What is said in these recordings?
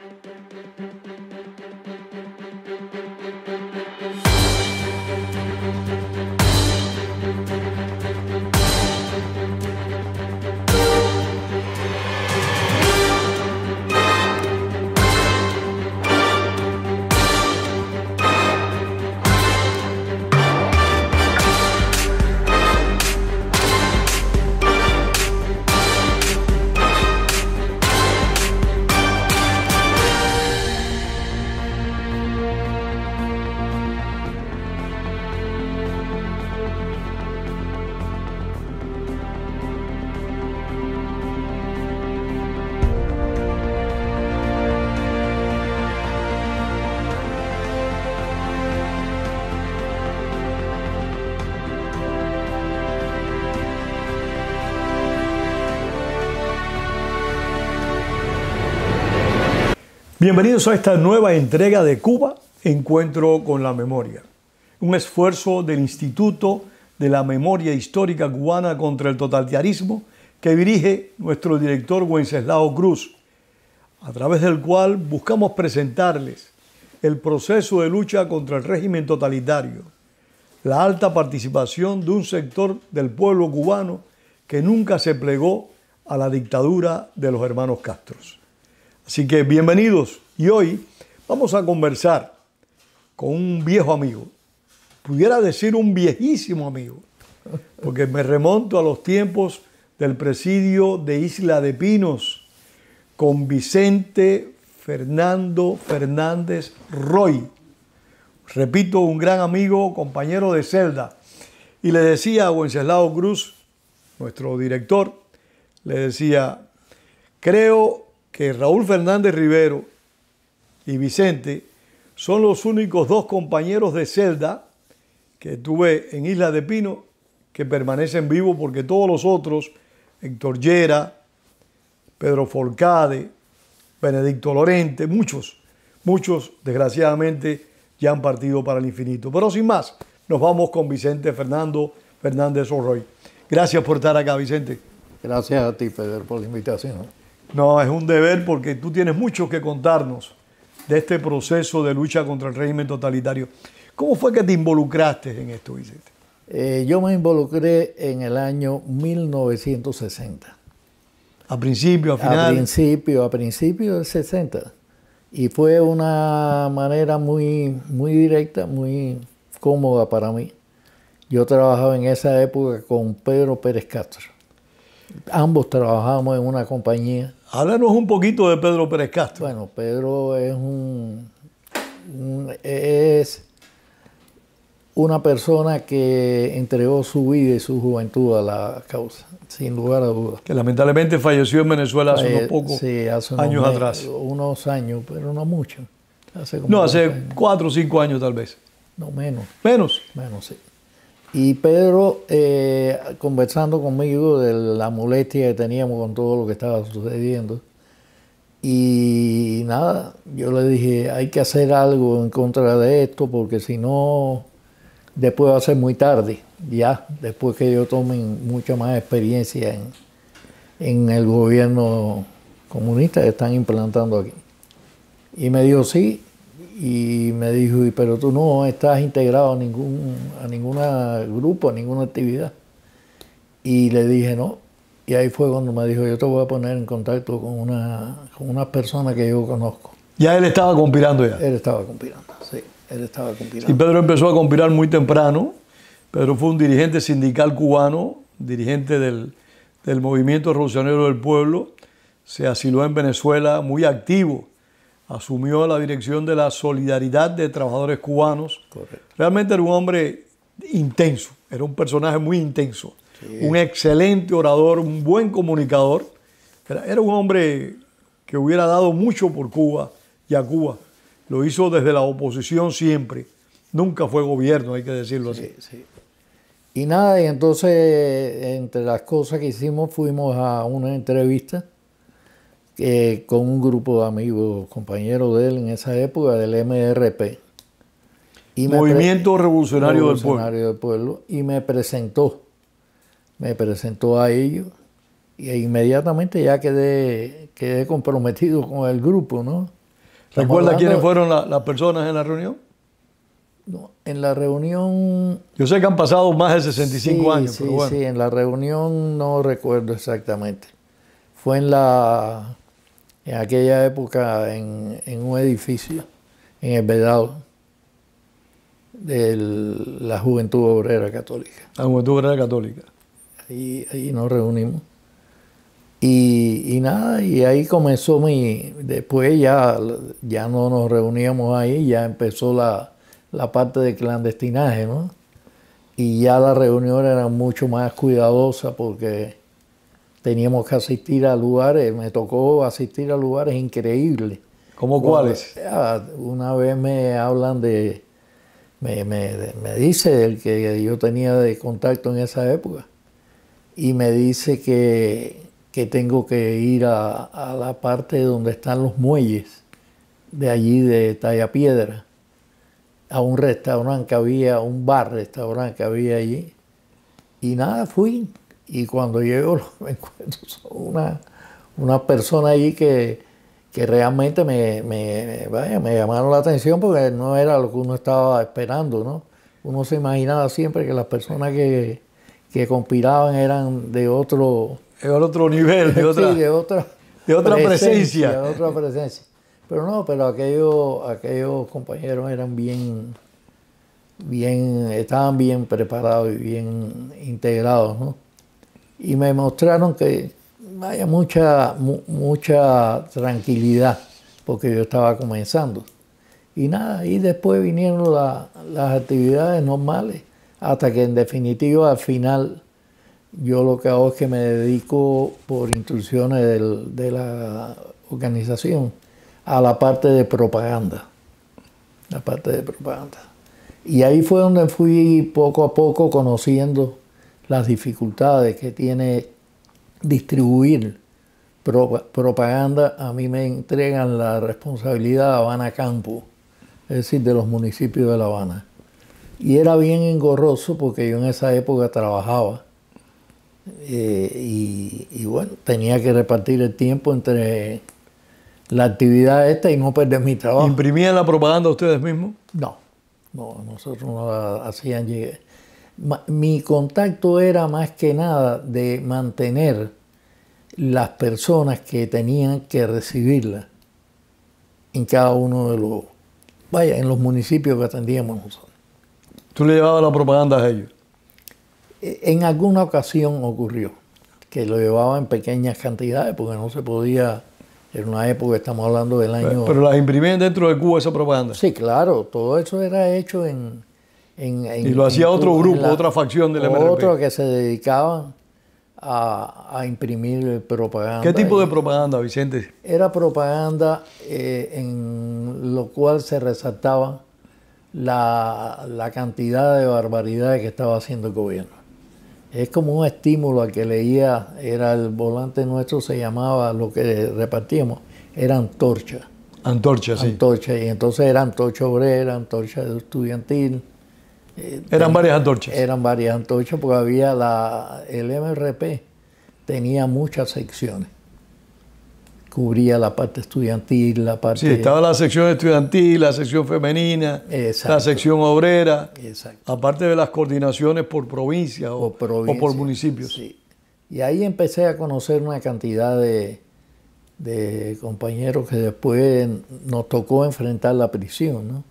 Bienvenidos a esta nueva entrega de Cuba, Encuentro con la Memoria. Un esfuerzo del Instituto de la Memoria Histórica Cubana contra el Totalitarismo que dirige nuestro director Wenceslao Cruz, a través del cual buscamos presentarles el proceso de lucha contra el régimen totalitario, la alta participación de un sector del pueblo cubano que nunca se plegó a la dictadura de los hermanos Castro. Así que bienvenidos, y hoy vamos a conversar con un viejo amigo, pudiera decir un viejísimo amigo, porque me remonto a los tiempos del presidio de Isla de Pinos con Vicente Fernando Fernández Roy. Repito, un gran amigo, compañero de celda. Y le decía a Wenceslao Cruz, nuestro director, le decía, creo que Raúl Fernández Rivero y Vicente son los únicos dos compañeros de celda que tuve en Isla de Pino que permanecen vivos, porque todos los otros, Héctor Llera, Pedro Forcade, Benedicto Lorente, muchos desgraciadamente ya han partido para el infinito. Pero sin más, nos vamos con Vicente Fernando Fernández Roy. Gracias por estar acá, Vicente. Gracias a ti, Pedro, por la invitación. No, es un deber porque tú tienes mucho que contarnos de este proceso de lucha contra el régimen totalitario. ¿Cómo fue que te involucraste en esto, Vicente? Yo me involucré en el año 1960. ¿A principio, a final? A principio del 60. Y fue una manera muy directa, muy cómoda para mí. Yo trabajaba en esa época con Pedro Pérez Castro. Ambos trabajábamos en una compañía. Háblanos un poquito de Pedro Pérez Castro. Bueno, Pedro es una persona que entregó su vida y su juventud a la causa, sin lugar a dudas. Que lamentablemente falleció en Venezuela hace unos pocos años atrás. Unos años, pero no mucho. Hace 4 o 5 años tal vez. No, menos. ¿Menos? Menos, sí. Y Pedro, conversando conmigo de la molestia que teníamos con todo lo que estaba sucediendo, y nada, yo le dije, hay que hacer algo en contra de esto, porque si no, después va a ser muy tarde, ya, después que yo tome mucha más experiencia en el gobierno comunista que están implantando aquí. Y me dijo, sí. Y me dijo, pero tú no estás integrado a ningún grupo, a ninguna actividad. Y le dije, no. Y ahí fue cuando me dijo, yo te voy a poner en contacto con una persona que yo conozco. ¿Ya él estaba conspirando ya? Él estaba conspirando, sí. Él estaba conspirando. Y Pedro empezó a conspirar muy temprano. Pedro fue un dirigente sindical cubano, dirigente del Movimiento Revolucionario del Pueblo. Se asiló en Venezuela, muy activo. Asumió la dirección de la Solidaridad de Trabajadores Cubanos. Correcto. Realmente era un hombre intenso, era un personaje muy intenso, sí. Un excelente orador, un buen comunicador. Era un hombre que hubiera dado mucho por Cuba y a Cuba. Lo hizo desde la oposición siempre. Nunca fue gobierno, hay que decirlo así. Sí. Y nada, y entonces entre las cosas que hicimos fuimos a una entrevista con un grupo de amigos, compañeros de él en esa época, del MRP. Movimiento Revolucionario del Pueblo. Y me presentó a ellos, y inmediatamente ya quedé comprometido con el grupo, ¿no? ¿Recuerda quiénes fueron las personas en la reunión? No, en la reunión... Yo sé que han pasado más de 65 años, sí, pero bueno. Sí, en la reunión no recuerdo exactamente. Fue en aquella época en un edificio, en el Vedado, de la Juventud Obrera Católica. La Juventud Obrera Católica. Ahí nos reunimos. Y nada, y ahí comenzó después ya no nos reuníamos ahí, ya empezó la parte de clandestinaje, ¿no? Y ya las reuniones eran mucho más cuidadosas porque teníamos que asistir a lugares, me tocó asistir a lugares increíbles. ¿Cómo cuáles? Una vez me hablan me dice el que yo tenía de contacto en esa época, y me dice que tengo que ir a la parte donde están los muelles, de allí de Tallapiedra, a un restaurante que había, un bar-restaurante que había allí. Y nada, fui. Y cuando llego me encuentro una persona allí que realmente me llamaron la atención porque no era lo que uno estaba esperando, ¿no? Uno se imaginaba siempre que las personas que conspiraban eran de otro nivel, de otra, sí, de otra presencia. De otra presencia. Pero no, pero aquellos compañeros eran estaban bien preparados y bien integrados, ¿no? Y me mostraron que vaya mucha tranquilidad, porque yo estaba comenzando. Y nada, y después vinieron las actividades normales, hasta que en definitiva al final yo lo que hago es que me dedico por instrucciones de la organización a la parte de propaganda. La parte de propaganda. Y ahí fue donde fui poco a poco conociendo las dificultades que tiene distribuir propaganda. A mí me entregan la responsabilidad de Habana Campo, es decir, de los municipios de La Habana. Y era bien engorroso porque yo en esa época trabajaba. Y bueno, tenía que repartir el tiempo entre la actividad esta y no perder mi trabajo. ¿Imprimían la propaganda ustedes mismos? No, nosotros no la hacían llegar. Mi contacto era más que nada de mantener las personas que tenían que recibirla en cada uno de en los municipios que atendíamos nosotros. ¿Tú le llevabas la propaganda a ellos? En alguna ocasión ocurrió que lo llevaba en pequeñas cantidades porque no se podía, en una época, estamos hablando del año... ¿Pero las imprimían dentro de Cuba esa propaganda? Sí, claro, todo eso era hecho y lo hacía otro grupo, otra facción del MRP. Otro que se dedicaban a imprimir propaganda. ¿Qué tipo de propaganda, Vicente? Era propaganda en lo cual se resaltaba la cantidad de barbaridades que estaba haciendo el gobierno. Es como un estímulo al que leía, era el volante nuestro, se llamaba, lo que repartíamos, era antorcha. Antorcha, sí. Antorcha, y entonces era antorcha obrera, antorcha estudiantil. Eran varias antorchas. Eran varias antorchas porque había el MRP tenía muchas secciones. Cubría la parte estudiantil, la parte... Sí, estaba la sección estudiantil, la sección femenina, Exacto. la sección obrera, Exacto. aparte de las coordinaciones por provincia o por municipios. Sí. Y ahí empecé a conocer una cantidad de compañeros que después nos tocó enfrentar la prisión, ¿no?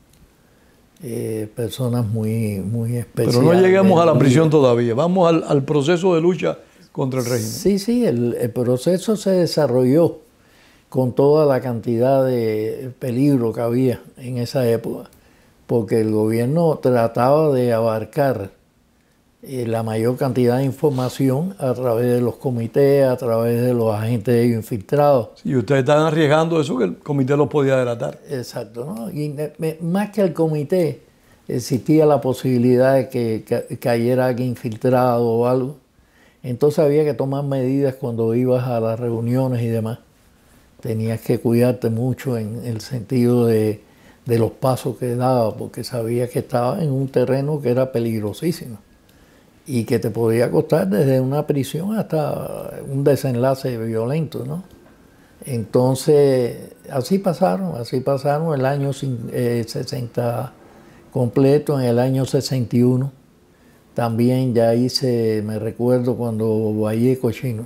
Personas muy especiales. Pero no llegamos a la prisión todavía, vamos al proceso de lucha contra el régimen. Sí, el proceso se desarrolló con toda la cantidad de peligro que había en esa época, porque el gobierno trataba de abarcar la mayor cantidad de información a través de los comités, a través de los agentes infiltrados. Y ustedes estaban arriesgando eso que el comité los podía delatar. Exacto, ¿no? Y más que el comité, existía la posibilidad de que cayera alguien infiltrado o algo. Entonces había que tomar medidas cuando ibas a las reuniones y demás. Tenías que cuidarte mucho en el sentido de los pasos que daba, porque sabías que estaba en un terreno que era peligrosísimo y que te podía costar desde una prisión hasta un desenlace violento, ¿no? Entonces, así pasaron el año 60 completo, en el año 61. También ya hice, me recuerdo cuando Valle Cochino,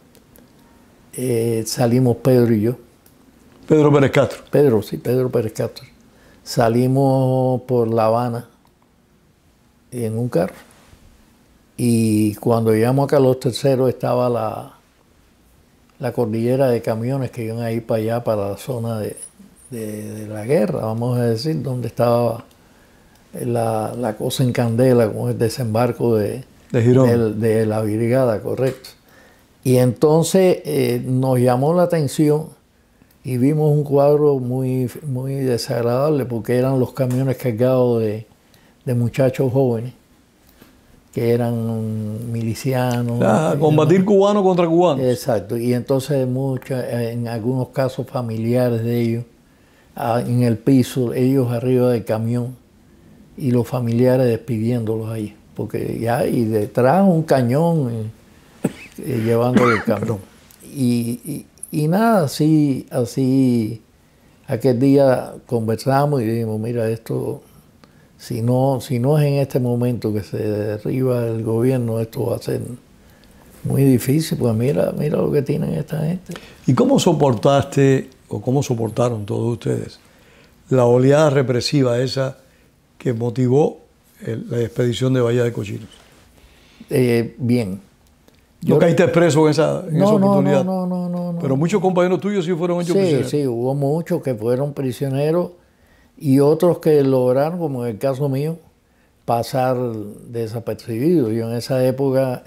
salimos Pedro y yo. Pedro Pérez Castro. Pedro Pérez Castro. Salimos por La Habana en un carro. Y cuando llegamos a Carlos III estaba la cordillera de camiones que iban a ir para allá, para la zona de la guerra, vamos a decir, donde estaba la cosa en candela, con el desembarco de Girón. de la brigada, correcto. Y entonces nos llamó la atención y vimos un cuadro muy, muy desagradable, porque eran los camiones cargados de muchachos jóvenes que eran milicianos. Combatir cubano contra cubano. Exacto, y entonces en algunos casos familiares de ellos, en el piso, ellos arriba del camión, y los familiares despidiéndolos ahí, porque ya, y detrás un cañón llevándole el camión. Y nada, así, aquel día conversamos y dijimos, mira, esto, si no es en este momento que se derriba el gobierno, esto va a ser muy difícil, pues mira lo que tienen esta gente. ¿Y cómo soportaste, o cómo soportaron todos ustedes, la oleada represiva esa que motivó la expedición de Bahía de Cochinos? Bien. ¿No caíste preso en esa oportunidad? No. Pero muchos compañeros tuyos sí fueron hechos prisioneros. Sí, hubo muchos que fueron prisioneros y otros que lograron, como en el caso mío, pasar desapercibidos. Yo en esa época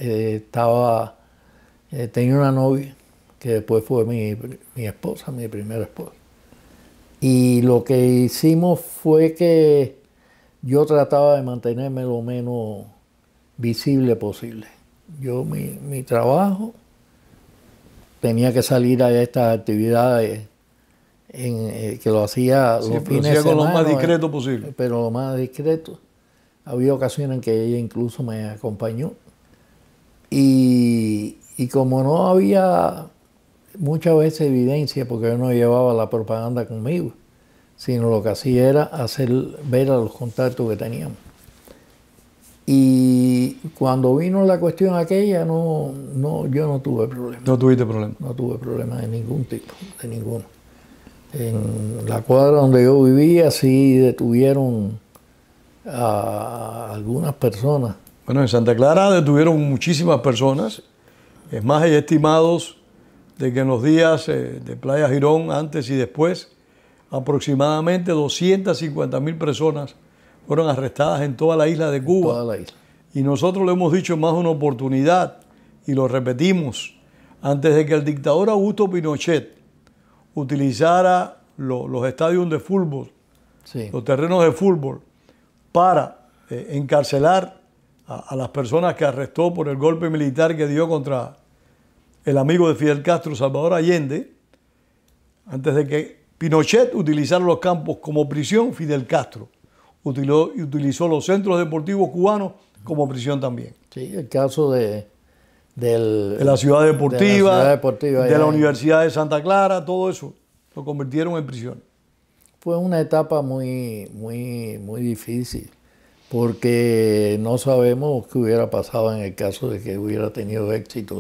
tenía una novia que después fue mi esposa, mi primera esposa. Y lo que hicimos fue que yo trataba de mantenerme lo menos visible posible. Yo, mi trabajo, tenía que salir a estas actividades que lo hacía los fines de semana. Con lo más discreto posible. Pero lo más discreto. Había ocasiones en que ella incluso me acompañó. Y como no había muchas veces evidencia, porque yo no llevaba la propaganda conmigo, sino lo que hacía era hacer ver a los contactos que teníamos. Y cuando vino la cuestión aquella, yo no tuve problema. ¿No tuviste problema? No tuve problema de ningún tipo, de ninguno. En la cuadra donde yo vivía sí detuvieron a algunas personas. Bueno, en Santa Clara detuvieron muchísimas personas. Es más, hay estimados de que en los días de Playa Girón, antes y después, aproximadamente 250.000 personas fueron arrestadas en toda la isla de Cuba. Toda la isla. Y nosotros lo hemos dicho en más de una oportunidad, y lo repetimos, antes de que el dictador Augusto Pinochet utilizara los estadios de fútbol, Sí. los terrenos de fútbol, para encarcelar a las personas que arrestó por el golpe militar que dio contra el amigo de Fidel Castro, Salvador Allende, antes de que Pinochet utilizara los campos como prisión, Fidel Castro utilizó los centros deportivos cubanos como prisión también. Sí, el caso de la ciudad deportiva, de la Universidad de Santa Clara, todo eso lo convirtieron en prisión. Fue una etapa muy, muy, muy difícil, porque no sabemos qué hubiera pasado en el caso de que hubiera tenido éxito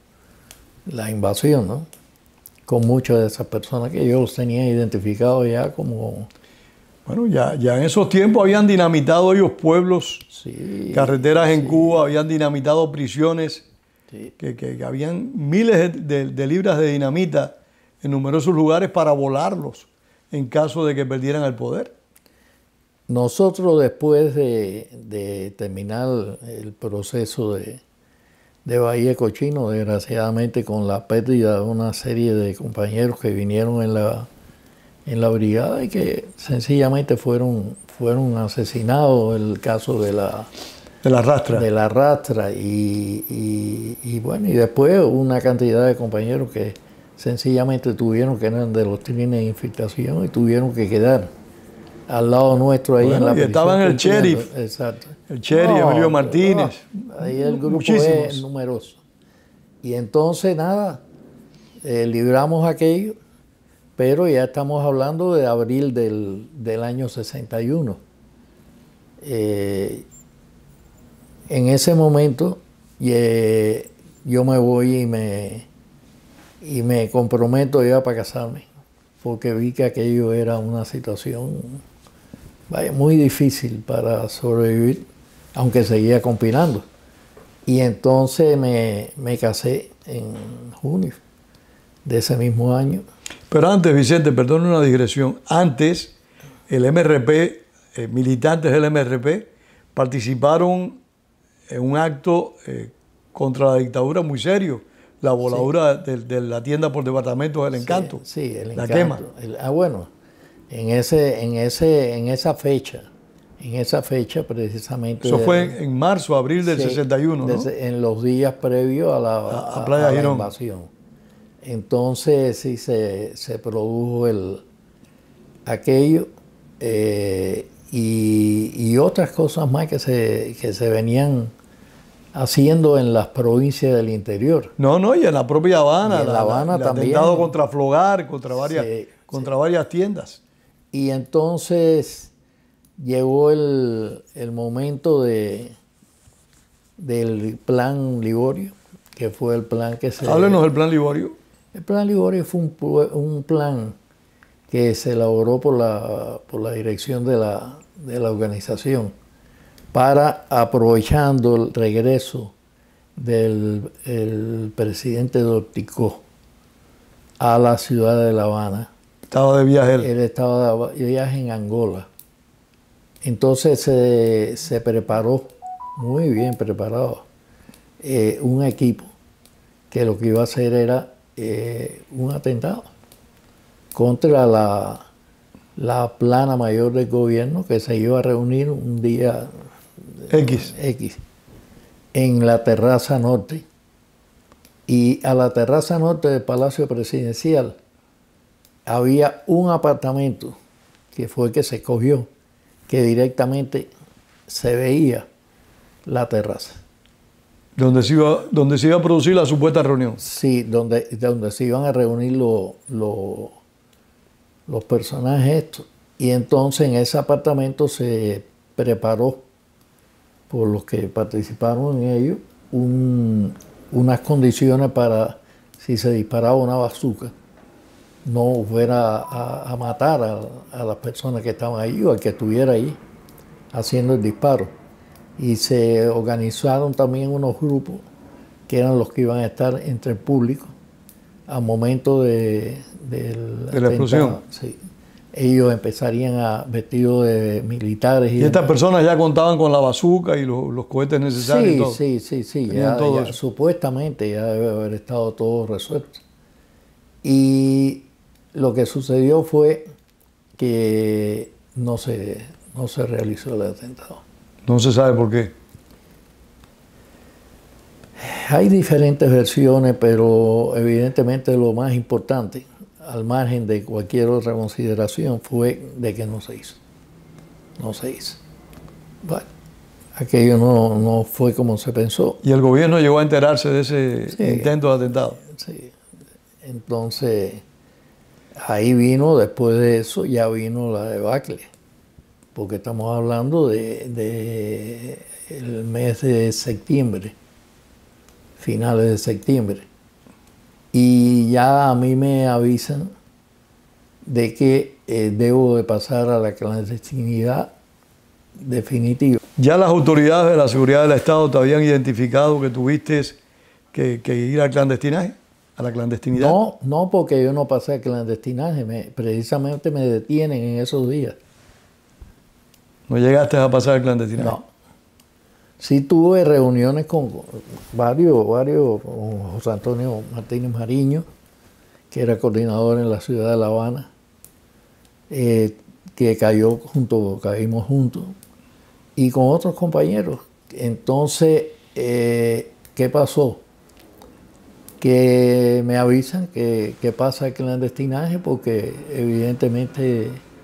la invasión, ¿no? Con muchas de esas personas que yo los tenía identificados ya como... Bueno, ya en esos tiempos habían dinamitado ellos pueblos, sí, carreteras en Cuba, habían dinamitado prisiones, sí. que habían miles de libras de dinamita en numerosos lugares para volarlos en caso de que perdieran el poder. Nosotros, después de terminar el proceso de Bahía Cochino, desgraciadamente con la pérdida de una serie de compañeros que vinieron en la brigada y que sencillamente fueron asesinados, el caso de la rastra y bueno, y después una cantidad de compañeros que sencillamente que eran de los trenes de infiltración y tuvieron que quedar al lado nuestro ahí en la prisión. Estaban el sheriff. Exacto. El sheriff, Emilio Martínez. Ahí el grupo es numeroso. Y entonces nada, libramos aquello, pero ya estamos hablando de abril del año 61. En ese momento yo me voy y me comprometo ya para casarme, porque vi que aquello era una situación muy difícil para sobrevivir, aunque seguía conspirando. Y entonces me casé en junio de ese mismo año. Pero antes, Vicente, perdón una digresión, antes el MRP, militantes del MRP, participaron en un acto contra la dictadura muy serio, la voladura sí. de la tienda por departamentos del Encanto, sí, el la Encanto. quema. Bueno, en esa fecha precisamente. Eso fue en marzo, abril del 61, ¿no? En los días previos a la invasión. Entonces sí se produjo aquello y otras cosas más que se venían haciendo en las provincias del interior. No, y en la propia Habana. Y en La Habana el también. Atentado contra Flogar, contra varias tiendas. Y entonces llegó el momento del Plan Liborio, que fue el plan que se... Háblenos del Plan Liborio. El Plan Liborio fue un plan que se elaboró por la dirección de la organización para, aprovechando el regreso del presidente Dorticó a la ciudad de La Habana. Estaba de viaje él. Él estaba de viaje en Angola. Entonces se preparó, muy bien preparado, un equipo que lo que iba a hacer era un atentado contra la plana mayor del gobierno, que se iba a reunir un día X en la terraza norte. Y a la terraza norte del Palacio Presidencial había un apartamento que fue el que se escogió, que directamente se veía la terraza. Donde se iba a producir la supuesta reunión. Sí, donde se iban a reunir los personajes estos. Y entonces en ese apartamento se preparó, por los que participaron en ello, unas condiciones para, si se disparaba una bazuca, no fuera a matar a las personas que estaban ahí o al que estuviera ahí haciendo el disparo. Y se organizaron también unos grupos que eran los que iban a estar entre el público al momento de la explosión. Sí. Ellos empezarían vestidos de militares. Y estas personas ya contaban con la bazuca y los cohetes necesarios. Sí, y todo. Sí. Ya, supuestamente ya debe haber estado todo resuelto. Y lo que sucedió fue que no se realizó el atentado. No se sabe por qué. Hay diferentes versiones, pero evidentemente lo más importante, al margen de cualquier otra consideración, fue de que no se hizo. No se hizo. Bueno, aquello no fue como se pensó. ¿Y el gobierno llegó a enterarse de ese intento de atentado? Sí. Entonces, ahí vino, después de eso, ya vino la debacle. Porque estamos hablando de el mes de septiembre, finales de septiembre. Y ya a mí me avisan de que debo de pasar a la clandestinidad definitiva. ¿Ya las autoridades de la seguridad del Estado te habían identificado que tuviste que ir al clandestinaje, a la clandestinidad? No, porque yo no pasé al clandestinaje, precisamente me detienen en esos días. ¿No llegaste a pasar el clandestinaje? No. Sí tuve reuniones con varios, con José Antonio Martínez Mariño, que era coordinador en la ciudad de La Habana, que caímos juntos, y con otros compañeros. Entonces, ¿qué pasó? Que me avisan que pasa el clandestinaje porque evidentemente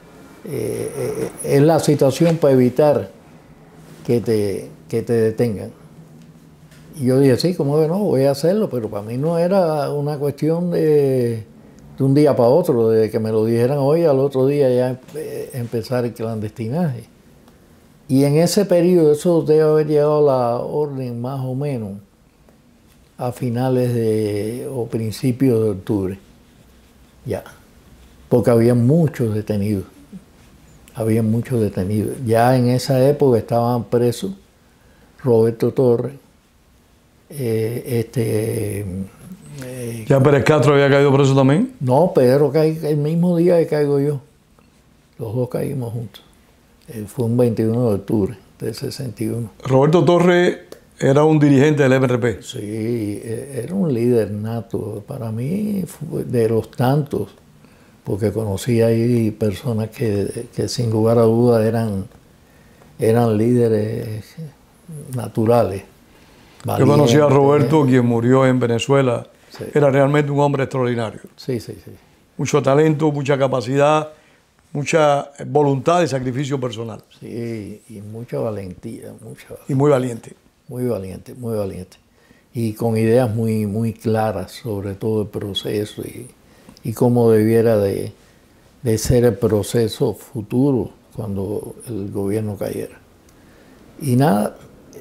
es la situación para evitar que te detengan. Y yo dije, sí, ¿cómo que no? Voy a hacerlo, pero para mí no era una cuestión de un día para otro, de que me lo dijeran hoy, al otro día ya empezar el clandestinaje. Y en ese periodo, eso debe haber llegado la orden más o menos a finales o principios de octubre, ya, porque había muchos detenidos. Había muchos detenidos. Ya en esa época estaban presos Roberto Torres, ¿Ya Pérez Castro había caído preso también? no, Pedro el mismo día que caigo yo. Los dos caímos juntos. Fue un 21 de octubre del 61. Roberto Torres era un dirigente del MRP. Sí, era un líder nato. Para mí, de los tantos, porque conocí ahí personas que sin lugar a dudas eran líderes naturales. Yo conocí a Roberto, quien murió en Venezuela. Sí. Era realmente un hombre extraordinario. Sí, sí, sí. Mucho talento, mucha capacidad, mucha voluntad y sacrificio personal. Sí, y mucha valentía. Y muy valiente. Muy valiente, muy valiente. Y con ideas muy, muy claras sobre todo el proceso y cómo debiera de ser el proceso futuro cuando el gobierno cayera. Y nada,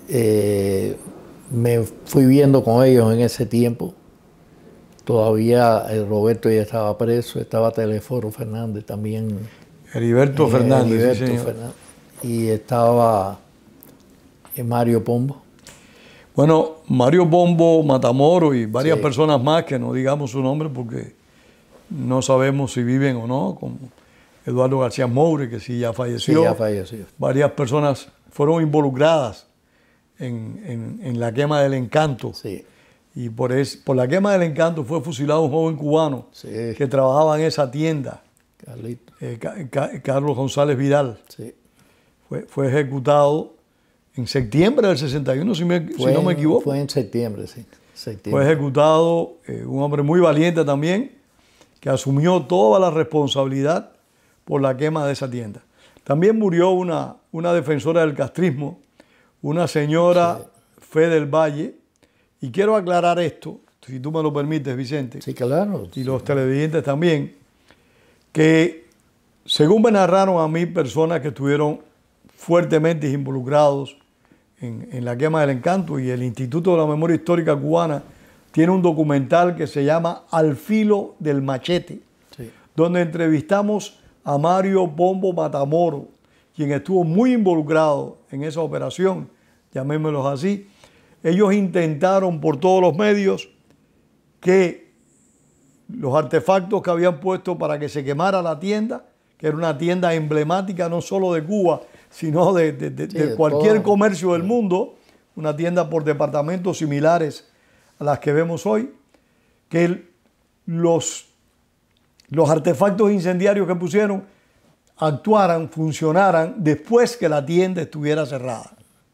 me fui viendo con ellos en ese tiempo. Todavía Roberto ya estaba preso, estaba Telesforo Fernández también. Heriberto Fernández, Heriberto sí, señor. Fernández. Y estaba Mario Pombo. Bueno, Mario Pombo, Matamoros y varias personas más que no digamos su nombre porque no sabemos si viven o no, como Eduardo García Moure, que sí ya falleció. Sí, ya falleció. Varias personas fueron involucradas en la quema del Encanto. Sí. Y por la quema del Encanto fue fusilado un joven cubano que trabajaba en esa tienda, Carlos González Vidal. Sí. Fue ejecutado en septiembre del 61, si no me equivoco. Fue en septiembre, sí. Fue ejecutado un hombre muy valiente también, que asumió toda la responsabilidad por la quema de esa tienda. También murió una defensora del castrismo, una señora Fe del Valle. Y quiero aclarar esto, si tú me lo permites, Vicente. Sí, claro. Y los televidentes también, que según me narraron a mí personas que estuvieron fuertemente involucrados en la quema del Encanto, y el Instituto de la Memoria Histórica Cubana tiene un documental que se llama Al filo del machete, donde entrevistamos a Mario Pombo Matamoros, quien estuvo muy involucrado en esa operación, llamémoslos así. Ellos intentaron por todos los medios que los artefactos que habían puesto para que se quemara la tienda, que era una tienda emblemática no solo de Cuba, sino de cualquier comercio del mundo, una tienda por departamentos similares a las que vemos hoy, que los artefactos incendiarios que pusieron actuaran, funcionaran después que la tienda estuviera cerrada.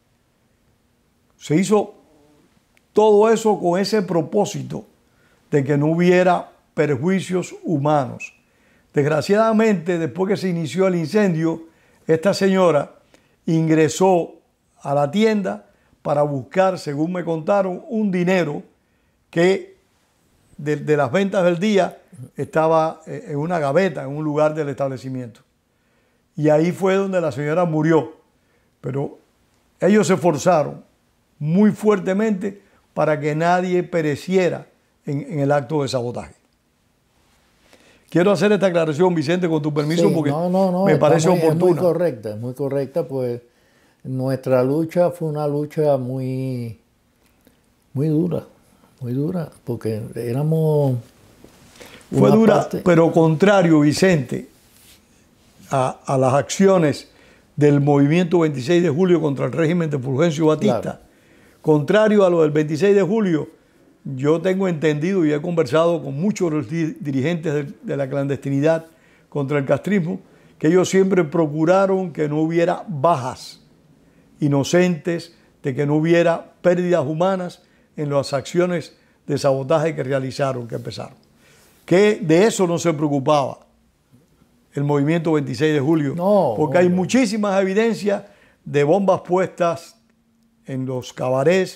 Se hizo todo eso con ese propósito de que no hubiera perjuicios humanos. Desgraciadamente, después que se inició el incendio, esta señora ingresó a la tienda para buscar, según me contaron, un dinero que de las ventas del día estaba en una gaveta, en un lugar del establecimiento. Y ahí fue donde la señora murió. Pero ellos se esforzaron muy fuertemente para que nadie pereciera en el acto de sabotaje. Quiero hacer esta aclaración, Vicente, con tu permiso, porque me parece oportuna. Es muy correcta, pues nuestra lucha fue una lucha muy dura, porque éramos... Fue dura, pero contrario, Vicente, a las acciones del movimiento 26 de julio contra el régimen de Fulgencio Batista. Claro. Contrario a lo del 26 de julio, yo tengo entendido y he conversado con muchos dirigentes de la clandestinidad contra el castrismo, que ellos siempre procuraron que no hubiera bajas inocentes, de que no hubiera pérdidas humanas en las acciones de sabotaje que realizaron, que empezaron. Que de eso no se preocupaba el movimiento 26 de julio, porque hay muchísimas evidencias de bombas puestas en los cabarets,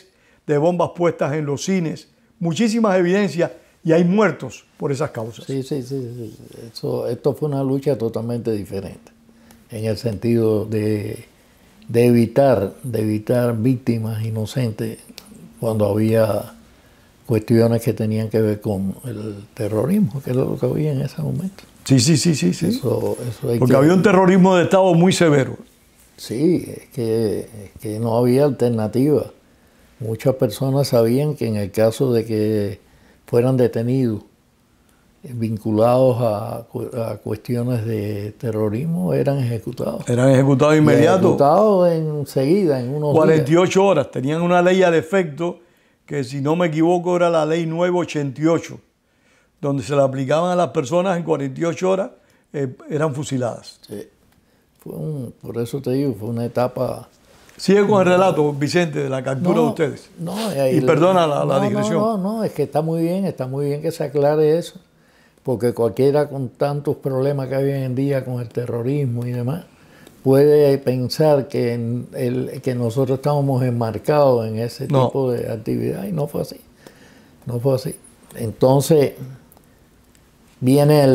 de bombas puestas en los cines, muchísimas evidencias, y hay muertos por esas causas. Sí. Esto fue una lucha totalmente diferente, en el sentido de evitar víctimas inocentes cuando había cuestiones que tenían que ver con el terrorismo, que era lo que había en ese momento. Sí. Eso Porque había un terrorismo de Estado muy severo. Sí, es que no había alternativa. Muchas personas sabían que en el caso de que fueran detenidos vinculados a cuestiones de terrorismo, eran ejecutados. Eran ejecutados inmediatos. Ejecutados enseguida, en unos 48 días. horas. Tenían una ley al efecto que, si no me equivoco, era la ley 988, donde se la aplicaban a las personas en 48 horas, eran fusiladas. Sí. Por eso te digo, fue una etapa... Sigue con el relato, Vicente, de la captura de ustedes. Y perdona la digresión. No, es que está muy bien que se aclare eso, porque cualquiera con tantos problemas que hay hoy en día con el terrorismo y demás, puede pensar que nosotros estábamos enmarcados en ese tipo de actividad, y no fue así. No fue así. Entonces, viene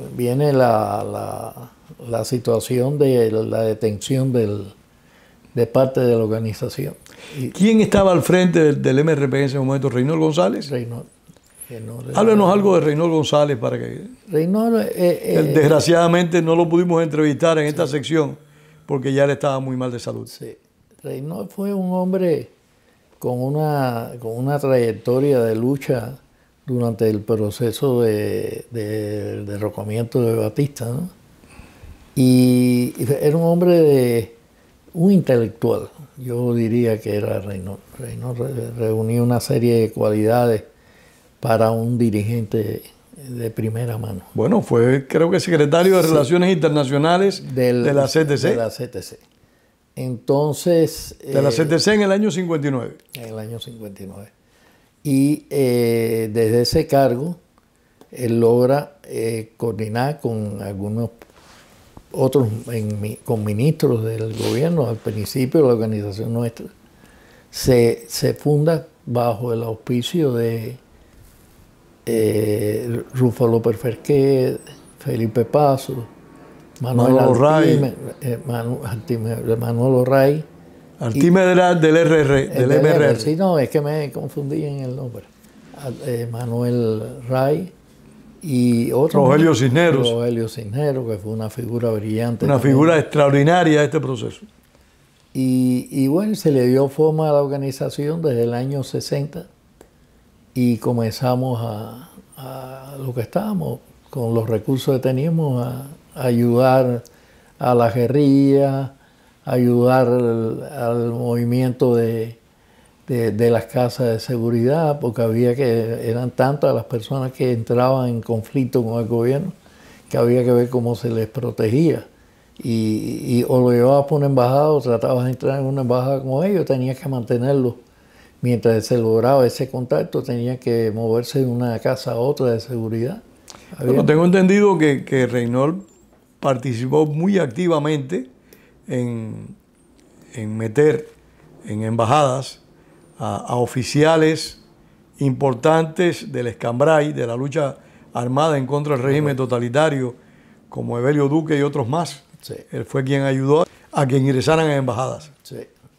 la situación de la detención de parte de la organización. ¿Quién estaba al frente del MRP en ese momento? ¿Reynold González? Reynold. Háblenos algo de Reynold González para que... desgraciadamente no lo pudimos entrevistar en esta sección porque ya él estaba muy mal de salud. Sí. Reynold fue un hombre con una trayectoria de lucha durante el proceso de derrocamiento de Batista, ¿no? Y era un hombre un intelectual, yo diría que era Reynold. Reynold reunía una serie de cualidades para un dirigente de primera mano. Bueno, fue, creo que, secretario de Relaciones Internacionales de la CTC. De la CTC. Entonces... de la CTC en el año 59. En el año 59. Y desde ese cargo, él logra coordinar con algunos otros, con ministros del gobierno. Al principio, la organización nuestra se funda bajo el auspicio de Rufo López Ferqué, Felipe Paso, Manuel Orray. Artime era del MRR. Sí, no, es que me confundí en el nombre. Manuel Ray y otro. Rogelio Cisneros. Rogelio Cisneros, que fue una figura brillante. Una figura extraordinaria de este proceso. Y bueno, se le dio forma a la organización desde el año 60 y comenzamos a lo que estábamos, con los recursos que teníamos, a ayudar a la guerrilla, ayudar al movimiento de las casas de seguridad, porque eran tantas las personas que entraban en conflicto con el gobierno que había que ver cómo se les protegía. Y o lo llevabas por una embajada o tratabas de entrar en una embajada con ellos, tenías que mantenerlo. Mientras se lograba ese contacto, tenía que moverse de una casa a otra de seguridad. Bueno, tengo entendido que Reynold participó muy activamente en meter en embajadas a oficiales importantes del Escambray, de la lucha armada en contra del régimen totalitario, como Evelio Duque y otros más. Sí. Él fue quien ayudó a que ingresaran en embajadas. Sí.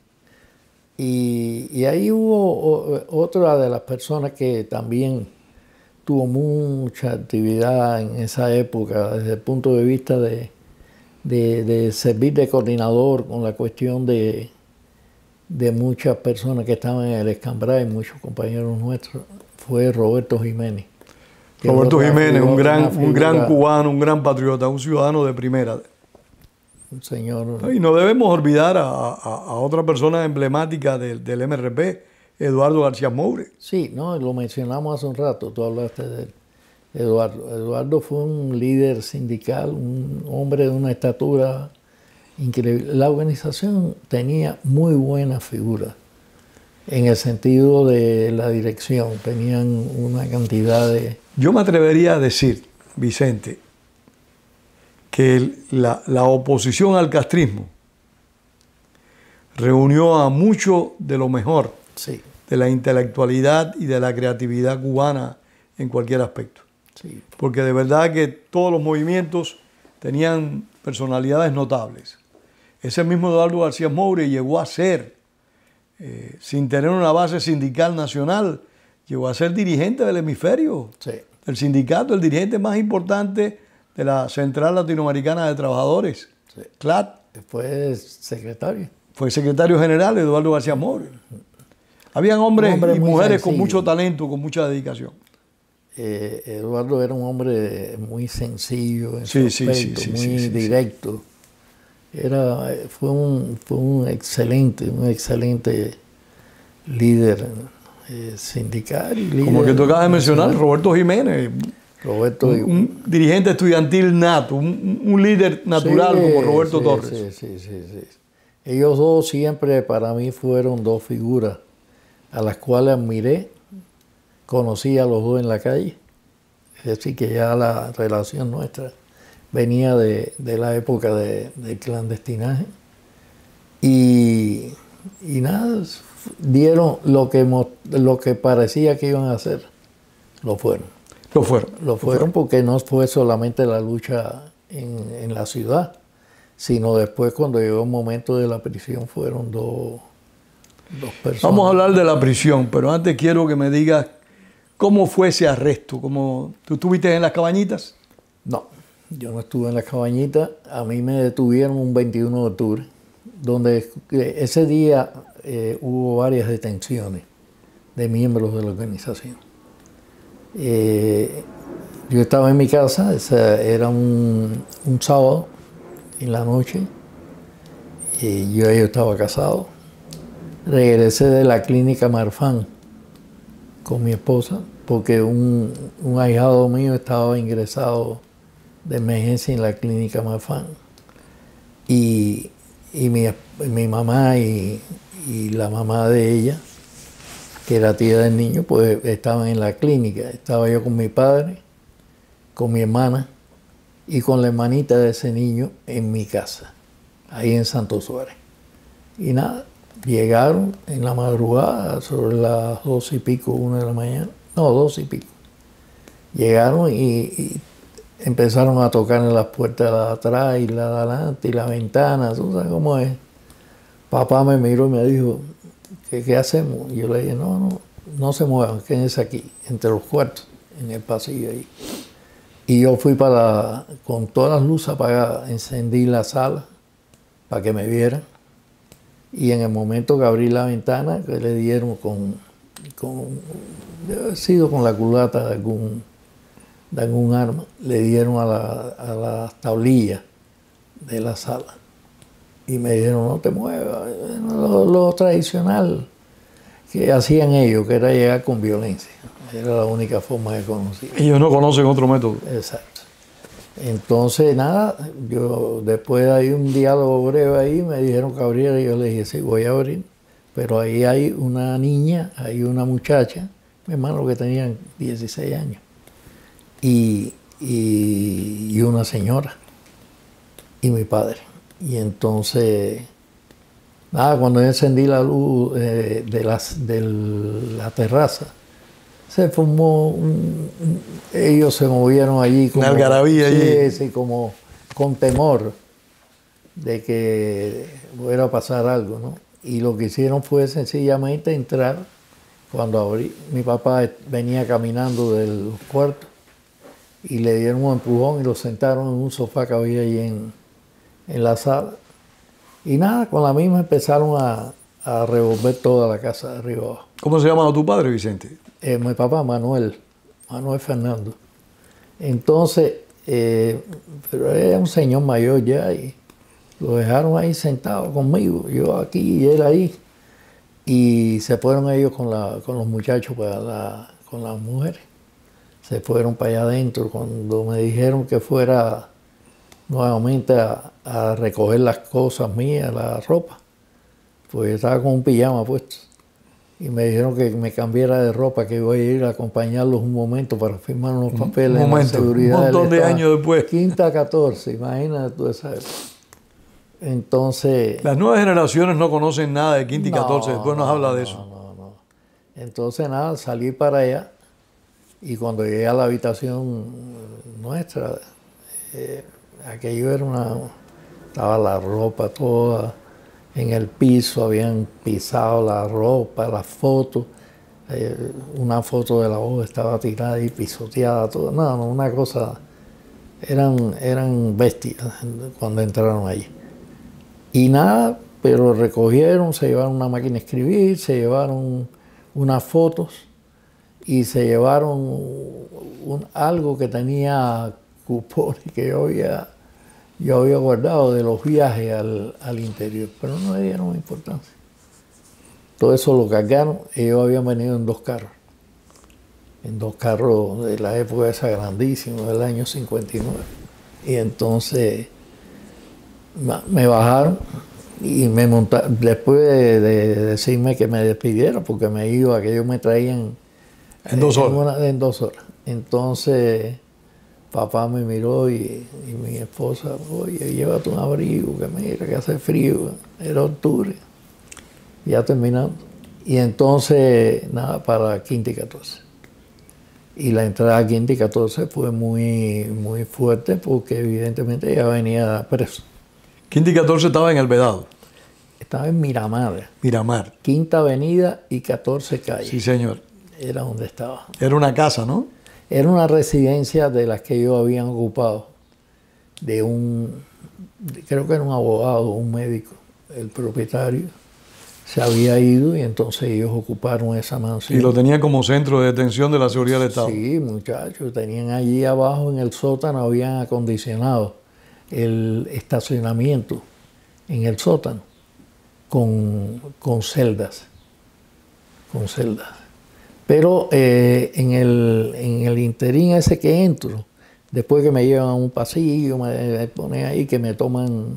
Y ahí hubo otra de las personas que también tuvo mucha actividad en esa época, desde el punto de vista de servir de coordinador con la cuestión de muchas personas que estaban en el Escambray, muchos compañeros nuestros, fue Roberto Jiménez. Roberto Jiménez, un gran cubano, un gran patriota, un ciudadano de primera. Un señor... Y no debemos olvidar a otra persona emblemática del MRP, Eduardo García Moure. Sí, no, lo mencionamos hace un rato, tú hablaste de él. Eduardo fue un líder sindical, un hombre de una estatura increíble. La organización tenía muy buenas figuras en el sentido de la dirección, tenían una cantidad de... Yo me atrevería a decir, Vicente, que la oposición al castrismo reunió a mucho de lo mejor de la intelectualidad y de la creatividad cubana en cualquier aspecto. Sí. Porque de verdad que todos los movimientos tenían personalidades notables. Ese mismo Eduardo García Moure llegó a ser, sin tener una base sindical nacional, llegó a ser dirigente del hemisferio, Sí. del sindicato, el dirigente más importante de la Central Latinoamericana de Trabajadores, Sí. CLAT. Fue secretario. Fue secretario general de Eduardo García Moure. Habían hombres hombre y muy mujeres con sencillo. mucho talento, con mucha dedicación. Eduardo era un hombre muy sencillo en Sí, su sí, sí, aspecto, sí, muy sí, sí, sí. directo. Fue un excelente líder sindical y líder Como que tú acabas de mencionar, nacional. Roberto Jiménez, Roberto un dirigente estudiantil nato, un líder natural Sí, como Roberto sí, Torres. sí. Ellos dos siempre para mí fueron dos figuras a las cuales admiré. Conocí a los dos en la calle. Es decir, que ya la relación nuestra venía de la época del clandestinaje. Y nada, dieron lo que parecía que iban a hacer. Lo fueron. Lo fueron porque no fue solamente la lucha en la ciudad, sino después cuando llegó el momento de la prisión fueron dos personas. Vamos a hablar de la prisión, pero antes quiero que me digas cómo fue ese arresto. ¿Tú estuviste en las Cabañitas? No, yo no estuve en la cabañita. A mí me detuvieron un 21 de octubre, donde ese día hubo varias detenciones de miembros de la organización. Yo estaba en mi casa, era un sábado en la noche, yo estaba casado. Regresé de la clínica Marfan con mi esposa, porque un ahijado mío estaba ingresado de emergencia en la clínica Marfan. Y mi mamá y la mamá de ella, que era tía del niño, pues estaban en la clínica. Estaba yo con mi padre, con mi hermana y con la hermanita de ese niño en mi casa, ahí en Santo Suárez. Y nada, llegaron en la madrugada, sobre las 12 y pico, 1 de la mañana, no, 12 y pico. Llegaron y empezaron a tocar en las puertas de atrás y la de adelante y la ventana, tú sabes cómo es. Papá me miró y me dijo, ¿qué hacemos? Y yo le dije, no se muevan, quédense aquí, entre los cuartos, en el pasillo ahí. Y yo fui con todas las luces apagadas, encendí la sala para que me vieran. Y en el momento que abrí la ventana, que le dieron debe haber sido con la culata de algún arma, le dieron a las tablillas de la sala. Y me dijeron, no te muevas, lo tradicional que hacían ellos, que era llegar con violencia. Era la única forma de conocer. Ellos no conocen otro método. Exacto. Entonces, nada, yo después de ahí un diálogo breve ahí, me dijeron que abriera y yo le dije, sí, voy a abrir. Pero ahí hay una niña, hay una muchacha, mi hermano que tenían 16 años, y una señora, y mi padre. Y entonces, nada, cuando yo encendí la luz de la terraza, se formó ellos se movieron allí como, una algarabía allí. Sí, como con temor de que fuera a pasar algo, ¿no? Y lo que hicieron fue sencillamente entrar. Cuando abrí, mi papá venía caminando del cuarto y le dieron un empujón y lo sentaron en un sofá que había allí en la sala. Y nada, con la misma empezaron a revolver toda la casa de arriba abajo. ¿Cómo se llamaba tu padre, Vicente? Mi papá, Manuel Fernando. Entonces, pero era un señor mayor ya y lo dejaron ahí sentado conmigo, yo aquí y él ahí. Y se fueron ellos con los muchachos, con las mujeres. Se fueron para allá adentro. Cuando me dijeron que fuera nuevamente a recoger las cosas mías, la ropa, pues yo estaba con un pijama puesto. Y me dijeron que me cambiara de ropa, que iba a ir a acompañarlos un momento para firmar unos papeles en la seguridad. Un montón de años después. Quinta 14, imagínate tú esa época. Entonces... Las nuevas generaciones no conocen nada de Quinta y 14, después nos habla de eso. No. Entonces nada, salí para allá y cuando llegué a la habitación nuestra, aquello era estaba la ropa toda en el piso, habían pisado la ropa, las fotos, una foto de la boda estaba tirada y pisoteada, todo, no, una cosa, eran bestias cuando entraron allí. Y nada, pero recogieron, se llevaron una máquina de escribir, se llevaron unas fotos y se llevaron algo que tenía cupones que yo había guardado de los viajes al interior, pero no le dieron importancia. Todo eso lo cargaron, ellos habían venido en dos carros de la época esa grandísima, del año 59. Y entonces me bajaron y me montaron, después de decirme que me despidiera, porque me iba, que ellos me traían en 2 horas. En 2 horas. Entonces, papá me miró y mi esposa, oye, llévate un abrigo, que mira, que hace frío. Era octubre, ya terminando. Y entonces, nada, para Quinta y 14. Y la entrada a Quinta y 14 fue muy, muy fuerte porque evidentemente ya venía preso. Quinta y 14 estaba en El Vedado. Estaba en Miramar. Miramar. Quinta Avenida y 14 calles. Sí, señor. Era donde estaba. Era una casa, ¿no? Era una residencia de las que ellos habían ocupado, creo que era un abogado, un médico, el propietario. Se había ido y entonces ellos ocuparon esa mansión. Y lo tenían como centro de detención de la seguridad del Estado. Sí, muchachos, tenían allí abajo en el sótano, habían acondicionado el estacionamiento en el sótano con celdas. Pero en el interín ese que entro, después que me llevan a un pasillo, me ponen ahí que me toman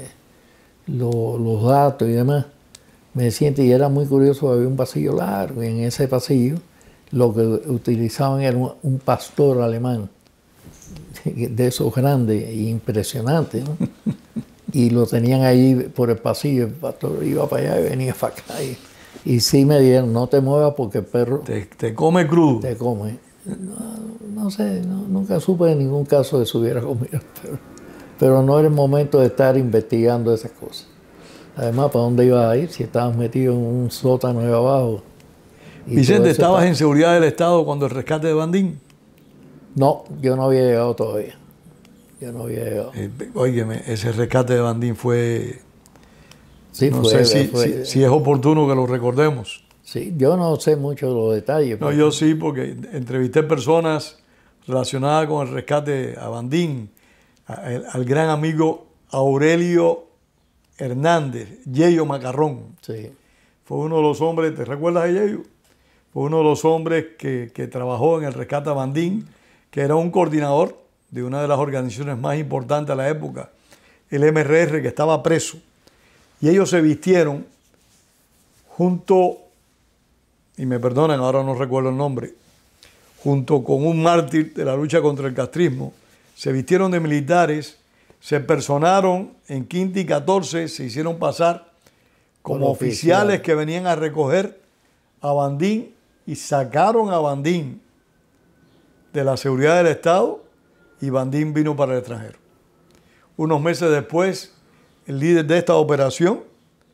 los datos y demás, me siento, y era muy curioso, había un pasillo largo, y en ese pasillo lo que utilizaban era un pastor alemán, de esos grandes e impresionantes, ¿no? Y lo tenían ahí por el pasillo, el pastor iba para allá y venía para acá. Y sí me dijeron, no te muevas porque el perro te come crudo. te come. No sé, nunca supe de ningún caso de que se hubiera comido el perro. Pero no era el momento de estar investigando esas cosas. Además, ¿para dónde ibas a ir si estabas metido en un sótano de abajo? Vicente, ¿estabas en seguridad del Estado cuando el rescate de Bandín? No, yo no había llegado todavía. Yo no había llegado. Óigeme, ese rescate de Bandín fue... Sí, no sé si es oportuno que lo recordemos. Sí, yo no sé mucho de los detalles. No, yo sí, porque entrevisté personas relacionadas con el rescate a Bandín, al gran amigo Aurelio Hernández, Yeyo Macarrón. Sí. Fue uno de los hombres, ¿te recuerdas de Yeyo? Fue uno de los hombres que trabajó en el rescate a Bandín, que era un coordinador de una de las organizaciones más importantes de la época, el MRR, que estaba preso. Y ellos se vistieron junto, y me perdonan, ahora no recuerdo el nombre, junto con un mártir de la lucha contra el castrismo, se vistieron de militares, se personaron en Quinta y 14, se hicieron pasar como oficiales que venían a recoger a Bandín y sacaron a Bandín de la seguridad del Estado y Bandín vino para el extranjero. Unos meses después, el líder de esta operación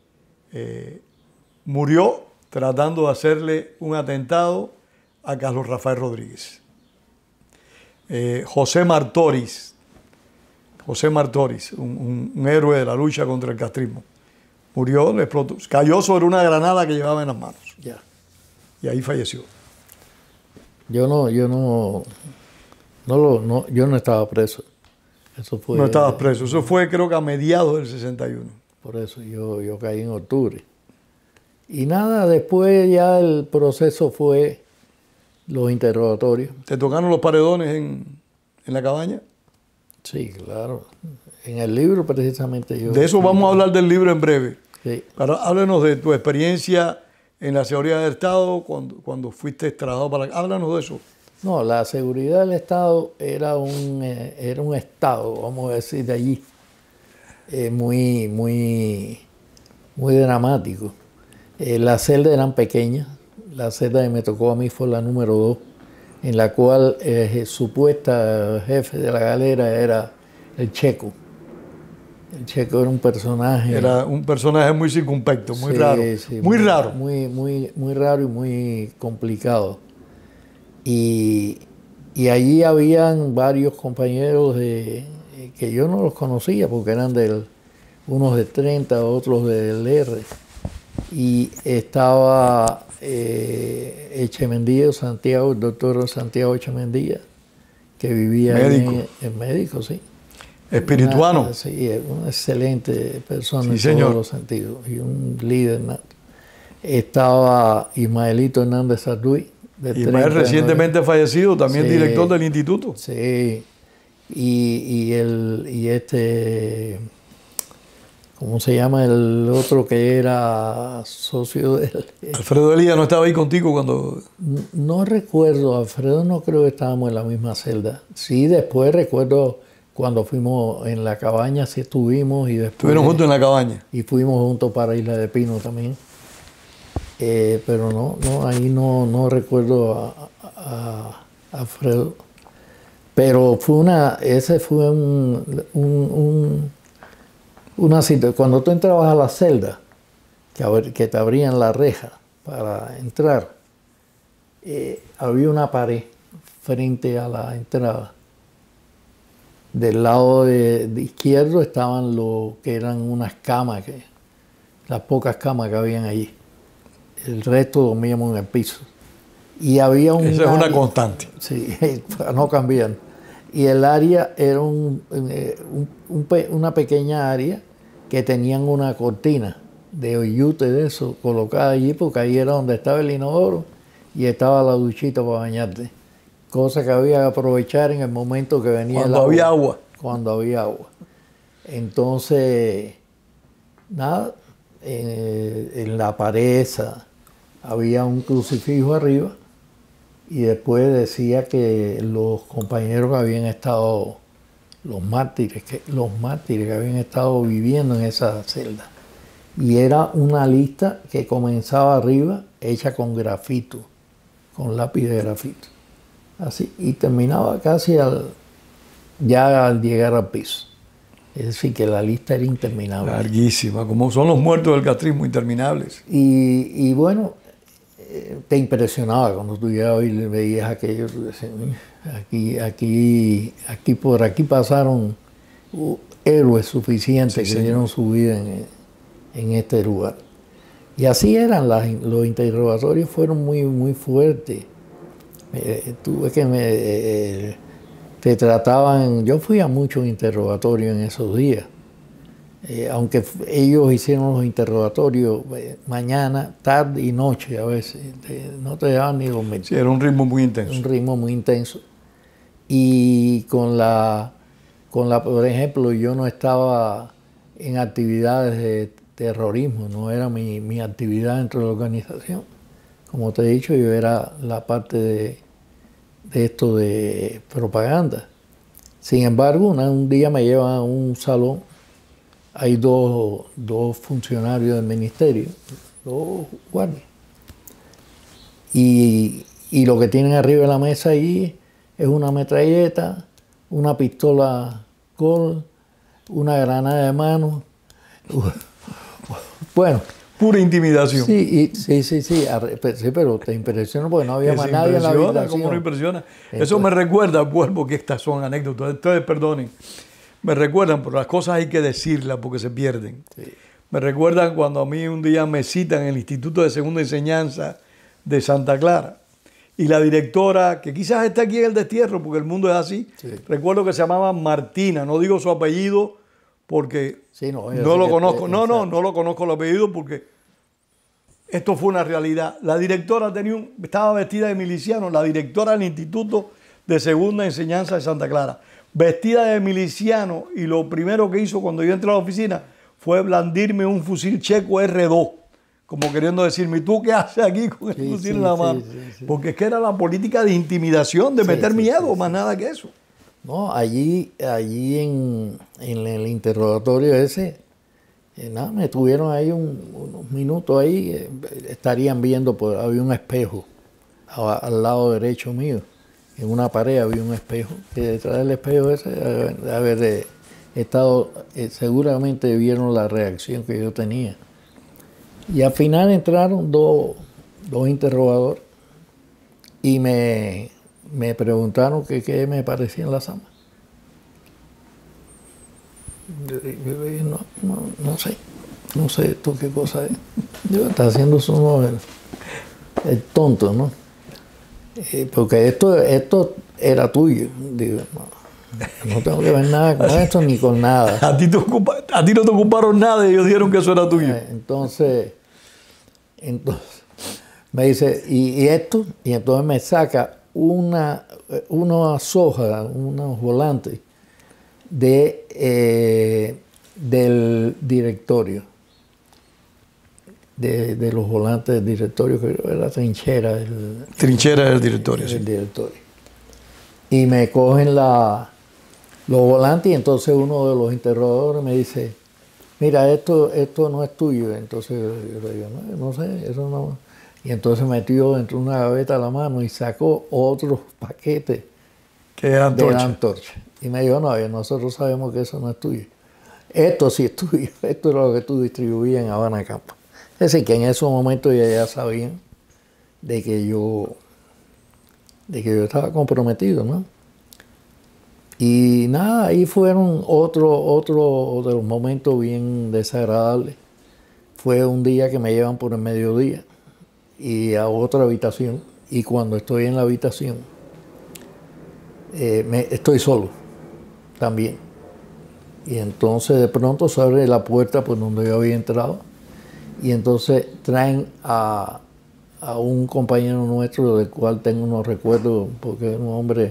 murió tratando de hacerle un atentado a Carlos Rafael Rodríguez. José Martoris, un héroe de la lucha contra el castrismo, murió, le explotó, cayó sobre una granada que llevaba en las manos. Ya. Y ahí falleció. Yo no estaba preso. Eso fue, no estabas preso. Eso fue, creo que a mediados del 61. Por eso yo caí en octubre. Y nada, después ya el proceso fue los interrogatorios. ¿Te tocaron los paredones en la cabaña? Sí, claro. En el libro precisamente yo... De eso vamos a hablar del libro en breve. Sí. Pero háblanos de tu experiencia en la seguridad del Estado cuando fuiste trasladado para... Háblanos de eso. No, la seguridad del Estado era un Estado, vamos a decir, de allí, muy dramático. Las celdas eran pequeñas, la celda que me tocó a mí fue la número 2, en la cual el supuesta jefe de la galera era el Checo. El Checo era un personaje... Era un personaje muy circunspecto, muy sí, raro. sí, muy raro. Muy raro y muy complicado. Y allí habían varios compañeros que yo no los conocía porque eran unos de 30, otros del R. Y estaba Echemendía Santiago, el doctor Santiago Echemendía, que vivía en médico, sí. Espirituano. Sí, una excelente persona sí, en todos los sentidos y un líder nato. Estaba Ismaelito Hernández Sarduy. Ismael recientemente fallecido, también sí, director del instituto. Sí, y ¿cómo se llama el otro que era socio de él? Alfredo Elías no estaba ahí contigo cuando... No recuerdo, Alfredo no creo que estábamos en la misma celda. Sí, después recuerdo cuando fuimos en la cabaña, sí estuvimos y después... Estuvieron juntos en la cabaña. Y fuimos juntos para Isla de Pino también. Pero no, ahí no recuerdo a Alfredo. Pero ese fue una situación. Cuando tú entrabas a la celda, que te abrían la reja para entrar, había una pared frente a la entrada. Del lado de izquierdo estaban lo que eran unas camas, las pocas camas que habían allí. El resto dormíamos en el piso. Y había un... Esa es una constante. Sí, para no cambiar. Y el área era una pequeña área que tenían una cortina de hoyute de eso colocada allí, porque ahí era donde estaba el inodoro y estaba la duchita para bañarte. Cosa que había que aprovechar en el momento que venía el agua. Cuando había agua. Cuando había agua. Entonces, nada, en la pared esa había un crucifijo arriba y después decía que los compañeros que habían estado, los mártires que habían estado viviendo en esa celda. Y era una lista que comenzaba arriba, hecha con grafito, con lápiz de grafito. Así, y terminaba casi ya al llegar al piso. Es decir, que la lista era interminable. Larguísima, como son los muertos del castrismo, interminables. Y bueno, te impresionaba cuando tú llegabas y veías aquello, tú decías, por aquí pasaron héroes suficientes que dieron su vida en este lugar. Y así eran, los interrogatorios fueron muy fuertes. Tuve que te trataban, yo fui a muchos interrogatorios en esos días, aunque ellos hicieron los interrogatorios mañana, tarde y noche a veces, no te dejaban ni dormir. Sí, era un ritmo muy intenso. Un ritmo muy intenso. Y por ejemplo, yo no estaba en actividades de terrorismo, no era mi actividad dentro de la organización. Como te he dicho, yo era la parte de esto de propaganda. Sin embargo, un día me llevan a un salón, hay dos funcionarios del ministerio, dos guardias. Y lo que tienen arriba de la mesa ahí es una metralleta, una pistola Colt, una granada de mano. Bueno. Pura intimidación. Sí, pero te impresiona porque no había más nadie en la habitación. ¿Cómo no impresiona? Eso me recuerda, vuelvo, que estas son anécdotas. Ustedes perdonen. Me recuerdan, pero las cosas hay que decirlas porque se pierden. Sí. Me recuerdan cuando a mí un día me citan en el Instituto de Segunda Enseñanza de Santa Clara. Y la directora, que quizás está aquí en el destierro porque el mundo es así, recuerdo que se llamaba Martina. No digo su apellido porque no lo conozco. No lo conozco el apellido porque esto fue una realidad. La directora estaba vestida de miliciano, la directora del Instituto de Segunda Enseñanza de Santa Clara, vestida de miliciano, y lo primero que hizo cuando yo entré a la oficina fue blandirme un fusil checo R2, como queriendo decirme, ¿tú qué haces aquí con el fusil en la mano? Sí. Porque es que era la política de intimidación, de meter miedo, más nada que eso. No, allí en el interrogatorio ese, Y nada, me tuvieron ahí unos minutos ahí, estarían viendo, había un espejo al lado derecho mío, en una pared había un espejo, y detrás del espejo ese, de haber estado, seguramente vieron la reacción que yo tenía. Y al final entraron dos interrogadores y me preguntaron que qué me parecían las armas. Yo dije, no sé esto qué cosa es. Yo está haciendo su el tonto, ¿no? Porque esto era tuyo. Digo, no tengo que ver nada con esto ni con nada. A ti no te ocuparon nada y ellos dijeron que eso era tuyo. Entonces me dice, ¿y esto? Y entonces me saca una hoja, unos volantes del directorio, de los volantes del directorio, que era la trinchera. Trinchera del directorio, del sí. directorio. Y me cogen los volantes y entonces uno de los interrogadores me dice, mira, esto no es tuyo. Entonces yo le digo, no sé, eso no. Y entonces metió dentro de una gaveta la mano y sacó otros paquetes que eran de la antorcha. Y me dijo, no, nosotros sabemos que eso no es tuyo. Esto sí es tuyo, esto era lo que tú distribuías en Habana Campo. Es decir, que en esos momentos ya sabían de que yo estaba comprometido, ¿no? Y nada, ahí fueron otro de los momentos bien desagradables. Fue un día que me llevan por el mediodía y a otra habitación. Y cuando estoy en la habitación, estoy solo también. Y entonces de pronto se abre la puerta por donde yo había entrado y entonces traen a un compañero nuestro del cual tengo unos recuerdos porque es un hombre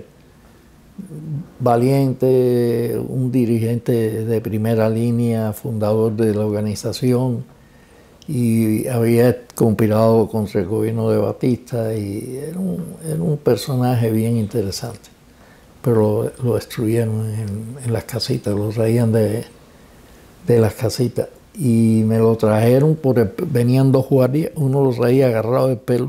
valiente, un dirigente de primera línea, fundador de la organización y había conspirado contra el gobierno de Batista y era un personaje bien interesante. Pero lo destruyeron en las casitas, lo traían de las casitas. Y me lo trajeron, venían dos guardias, uno lo traía agarrado del pelo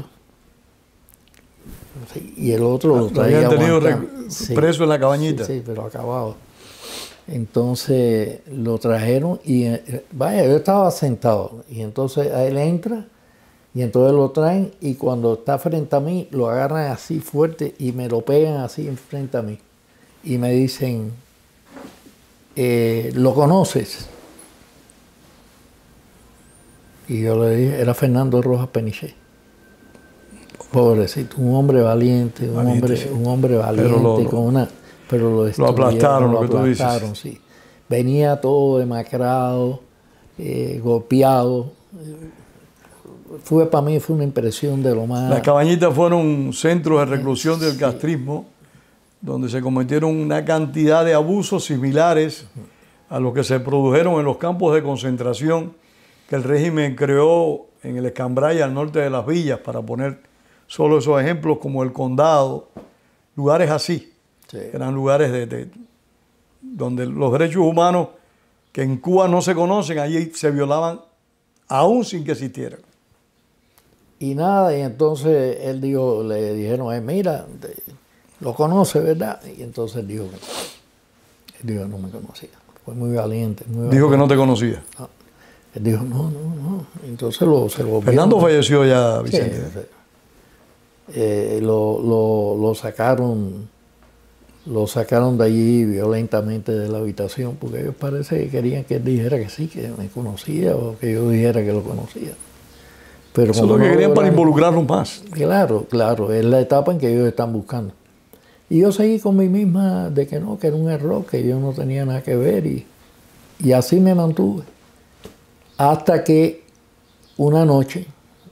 y el otro lo traía preso en la cabañita. Sí, pero acabado. Entonces lo trajeron y vaya, yo estaba sentado y entonces a él entra y entonces lo traen y cuando está frente a mí lo agarran así fuerte y me lo pegan así frente a mí. Y me dicen, ¿lo conoces? Y yo le dije, era Fernando Rojas Peniche. Pobrecito, un hombre valiente, un hombre valiente, pero lo aplastaron, sí. Venía todo demacrado, golpeado. Para mí fue una impresión de lo más... Las cabañitas fueron centros de reclusión del castrismo, donde se cometieron una cantidad de abusos similares a los que se produjeron en los campos de concentración que el régimen creó en el Escambray al norte de las villas, para poner solo esos ejemplos, como el Condado, lugares así. Sí. Eran lugares donde los derechos humanos que en Cuba no se conocen, allí se violaban aún sin que existieran. Y nada, y entonces él dijo, le dijeron, mira, lo conoce, ¿verdad? Y entonces él dijo no me conocía. Fue muy valiente. Dijo que no te conocía. No. Él dijo, no. Entonces se lo Fernando falleció ya, Vicente. Sí, lo sacaron de allí violentamente de la habitación porque ellos parece que querían que él dijera que sí, que me conocía o que yo dijera que lo conocía. Pero eso es lo que querían para involucrarlo más. Claro, es la etapa en que ellos están buscando. Y yo seguí con mi misma de que no, que era un error, que yo no tenía nada que ver y así me mantuve. Hasta que una noche,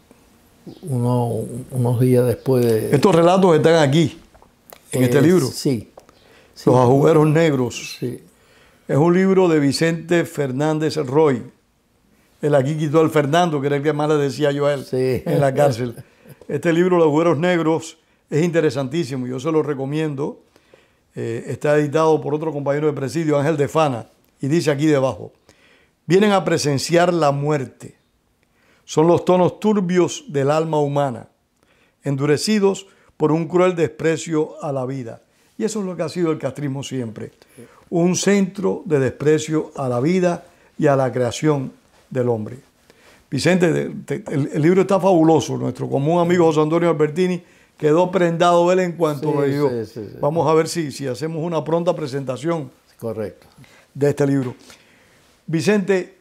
unos días después de... Estos relatos están aquí, en este libro. Sí. Los ajuberos negros. Sí. Es un libro de Vicente Fernández Roy. Él aquí quitó al Fernando, que era el que más le decía yo a él en la cárcel. Este libro, Los ajuberos negros, es interesantísimo. Yo se lo recomiendo. Está editado por otro compañero de presidio, Ángel de Fana. Y dice aquí debajo: vienen a presenciar la muerte. Son los tonos turbios del alma humana, endurecidos por un cruel desprecio a la vida. Y eso es lo que ha sido el castrismo siempre. Un centro de desprecio a la vida y a la creación del hombre. Vicente, el libro está fabuloso. Nuestro común amigo José Antonio Albertini quedó prendado él en cuanto lo leyó. Sí. Vamos a ver si hacemos una pronta presentación. Correcto. De este libro. Vicente,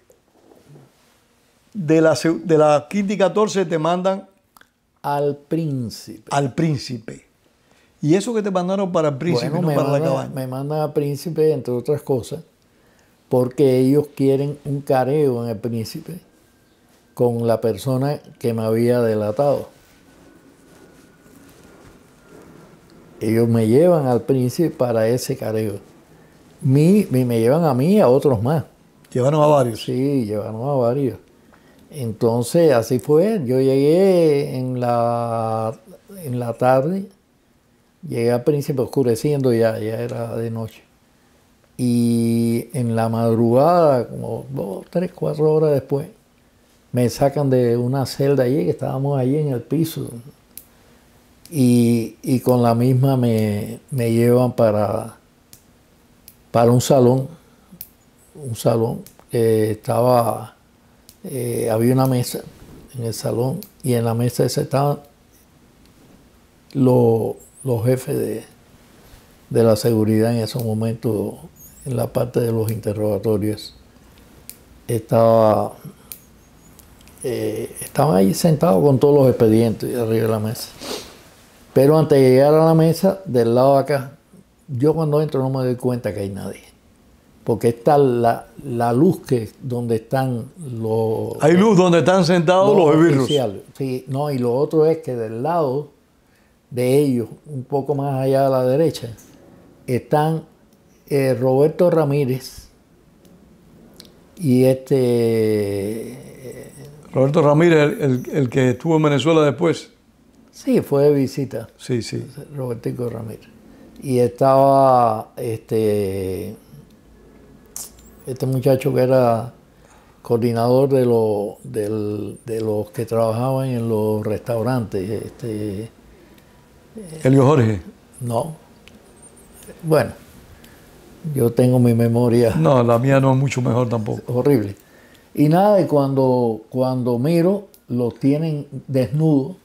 de la quinta y 14 te mandan al príncipe. Al príncipe. ¿Y eso que te mandaron para el príncipe, bueno, no para la cabaña? Me mandan al príncipe, entre otras cosas, porque ellos quieren un careo en el príncipe con la persona que me había delatado. Ellos me llevan al príncipe para ese careo. Me llevan a mí y a otros más. ¿Llevaron a varios? Sí, llevaron a varios. Entonces, así fue. Yo llegué en la tarde, llegué al príncipe oscureciendo, ya era de noche. Y en la madrugada, como 2, 3, 4 horas después, me sacan de una celda allí, que estábamos allí en el piso. Y con la misma me llevan para un salón que estaba, había una mesa en el salón, y en la mesa esa estaban los jefes de la seguridad en esos momentos, en la parte de los interrogatorios. Estaban ahí sentados con todos los expedientes arriba de la mesa. Pero antes de llegar a la mesa, del lado de acá, yo cuando entro no me doy cuenta que hay nadie. Porque está la luz donde están los... Hay luz donde están sentados los esbirros. Sí, no, y lo otro es que del lado de ellos, un poco más allá a la derecha, están Roberto Ramírez y Roberto Ramírez, el que estuvo en Venezuela después. Sí, fue de visita. Sí. Robertico Ramírez. Y estaba este muchacho que era coordinador de los que trabajaban en los restaurantes. Elio Jorge. No. Bueno, yo tengo mi memoria. No, la mía no es mucho mejor tampoco. Horrible. Y nada, y cuando miro, los tienen desnudos.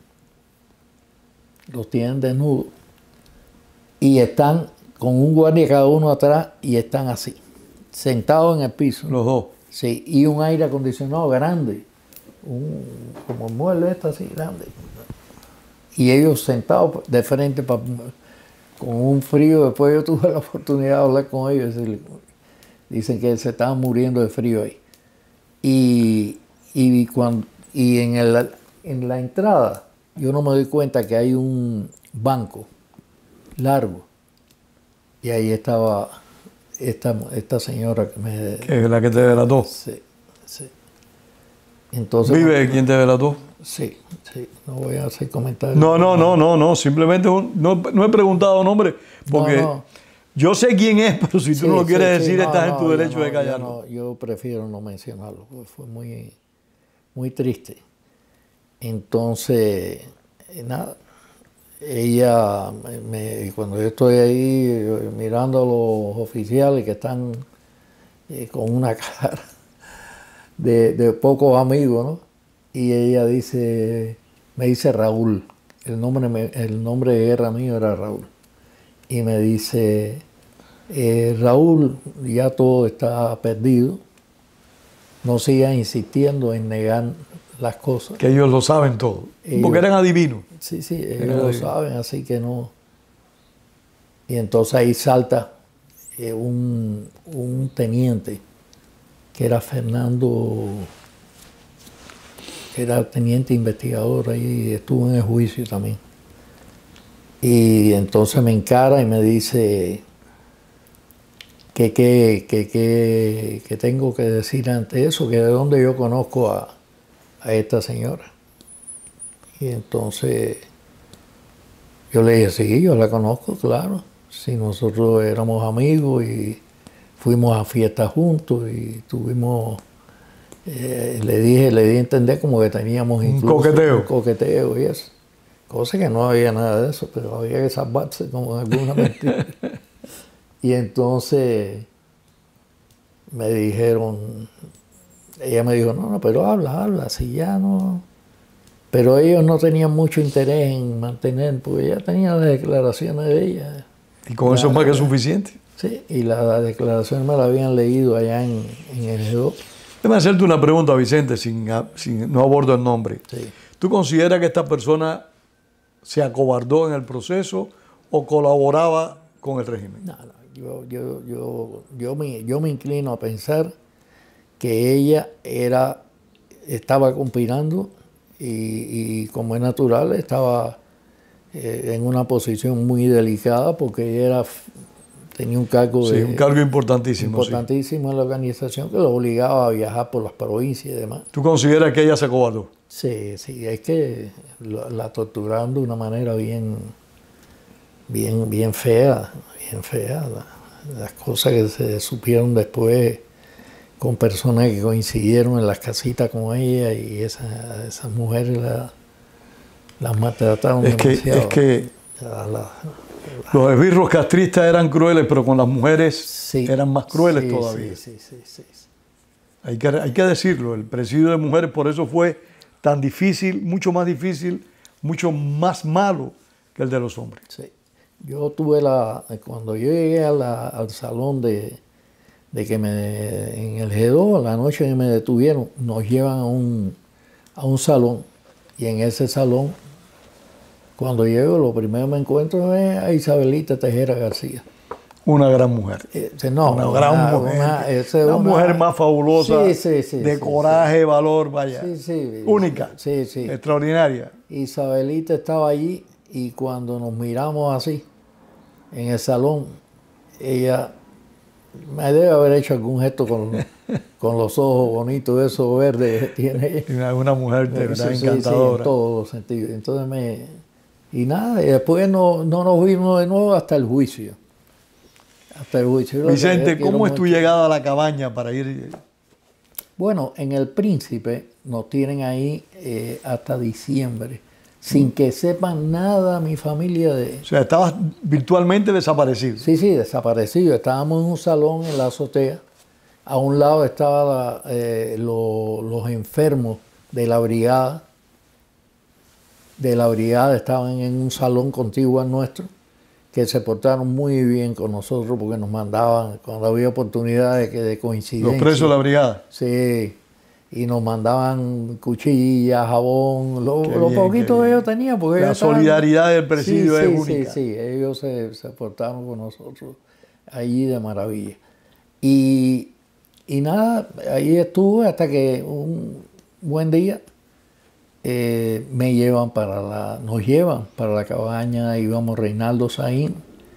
Y están con un guardia cada uno atrás y están así, sentados en el piso. Los dos. Sí, y un aire acondicionado grande, como un mueble así grande. Y ellos sentados de frente con un frío. Después yo tuve la oportunidad de hablar con ellos. Dicen que se estaban muriendo de frío ahí. Y en la entrada yo no me doy cuenta que hay un banco largo. Y ahí estaba esta señora que es la que te delató. Sí. Entonces, ¿Vive quien te delató? Sí. No voy a hacer comentarios. No. Simplemente no he preguntado nombre porque yo sé quién es, pero si tú no lo quieres decir, estás en tu derecho de callarlo. Yo prefiero no mencionarlo, porque fue muy, muy triste. Entonces, nada. Ella, cuando yo estoy ahí mirando a los oficiales que están con una cara de pocos amigos, ¿no? Y ella me dice Raúl, el nombre de guerra mío era Raúl. Y me dice, Raúl, ya todo está perdido, no sigas insistiendo en negar las cosas. Que ellos lo saben todo, porque eran adivinos. Sí, ellos lo saben, así que no. Y entonces ahí salta un teniente, que era Fernando, que era teniente investigador ahí, estuvo en el juicio también. Y entonces me encara y me dice que tengo que decir ante eso, que de dónde yo conozco a esta señora. Y entonces yo le dije, sí, yo la conozco, claro. Si nosotros éramos amigos y fuimos a fiestas juntos y tuvimos le di a entender como que teníamos incluso un coqueteo y eso. Cosa que no había nada de eso, pero había que salvarse como en alguna mentira. Y entonces me dijeron, ella me dijo, no, pero habla, si ya no. Pero ellos no tenían mucho interés en mantener, porque ya tenía las declaraciones de ella. ¿Y con eso es más que suficiente? Sí, y las declaraciones me las habían leído allá en el G2. Déjame hacerte una pregunta, Vicente, no abordo el nombre. Sí. ¿Tú consideras que esta persona se acobardó en el proceso o colaboraba con el régimen? No, yo me inclino a pensar que ella estaba conspirando y como es natural, estaba en una posición muy delicada porque ella tenía un cargo un cargo importantísimo. Importantísimo en la organización que lo obligaba a viajar por las provincias y demás. ¿Tú consideras que ella se acobardó? Sí, es que la torturaron de una manera bien fea, Las cosas que se supieron después con personas que coincidieron en las casitas con ella y esas mujeres las maltrataron demasiado. Es que los esbirros castristas eran crueles, pero con las mujeres eran más crueles todavía. Sí. Hay que decirlo, el presidio de mujeres por eso fue tan difícil, mucho más difícil, mucho más malo que el de los hombres. Sí. Yo tuve cuando yo llegué al salón de que en el G2, la noche que me detuvieron, nos llevan a un salón y en ese salón, cuando llego, lo primero que me encuentro es a Isabelita Tejera García. Una gran mujer. Una gran mujer. Una mujer más fabulosa, de coraje, valor, vaya. Única, extraordinaria. Isabelita estaba allí y cuando nos miramos así, en el salón, ella me debe haber hecho algún gesto con los ojos bonitos, esos verdes que tiene. Tiene una mujer de verdad encantadora. En todos los sentidos. Entonces y nada, y después no nos vimos de nuevo hasta el juicio. Vicente, ¿cómo es tu llegada a la cabaña para ir? Bueno, en El Príncipe nos tienen ahí hasta diciembre, sin que sepan nada mi familia de... O sea, estabas virtualmente desaparecido. Sí, desaparecido. Estábamos en un salón en la azotea. A un lado estaban los enfermos de la brigada. Estaban en un salón contiguo al nuestro, que se portaron muy bien con nosotros porque nos mandaban, cuando había oportunidades de coincidencia. ¿Los presos de la brigada? Sí, y nos mandaban cuchillas, jabón, lo poquito que ellos tenían. Porque la solidaridad del presidio es única. Sí, ellos se portaron con nosotros allí de maravilla. Y nada, ahí estuve hasta que un buen día nos llevan para la cabaña, íbamos Reinaldo Saín.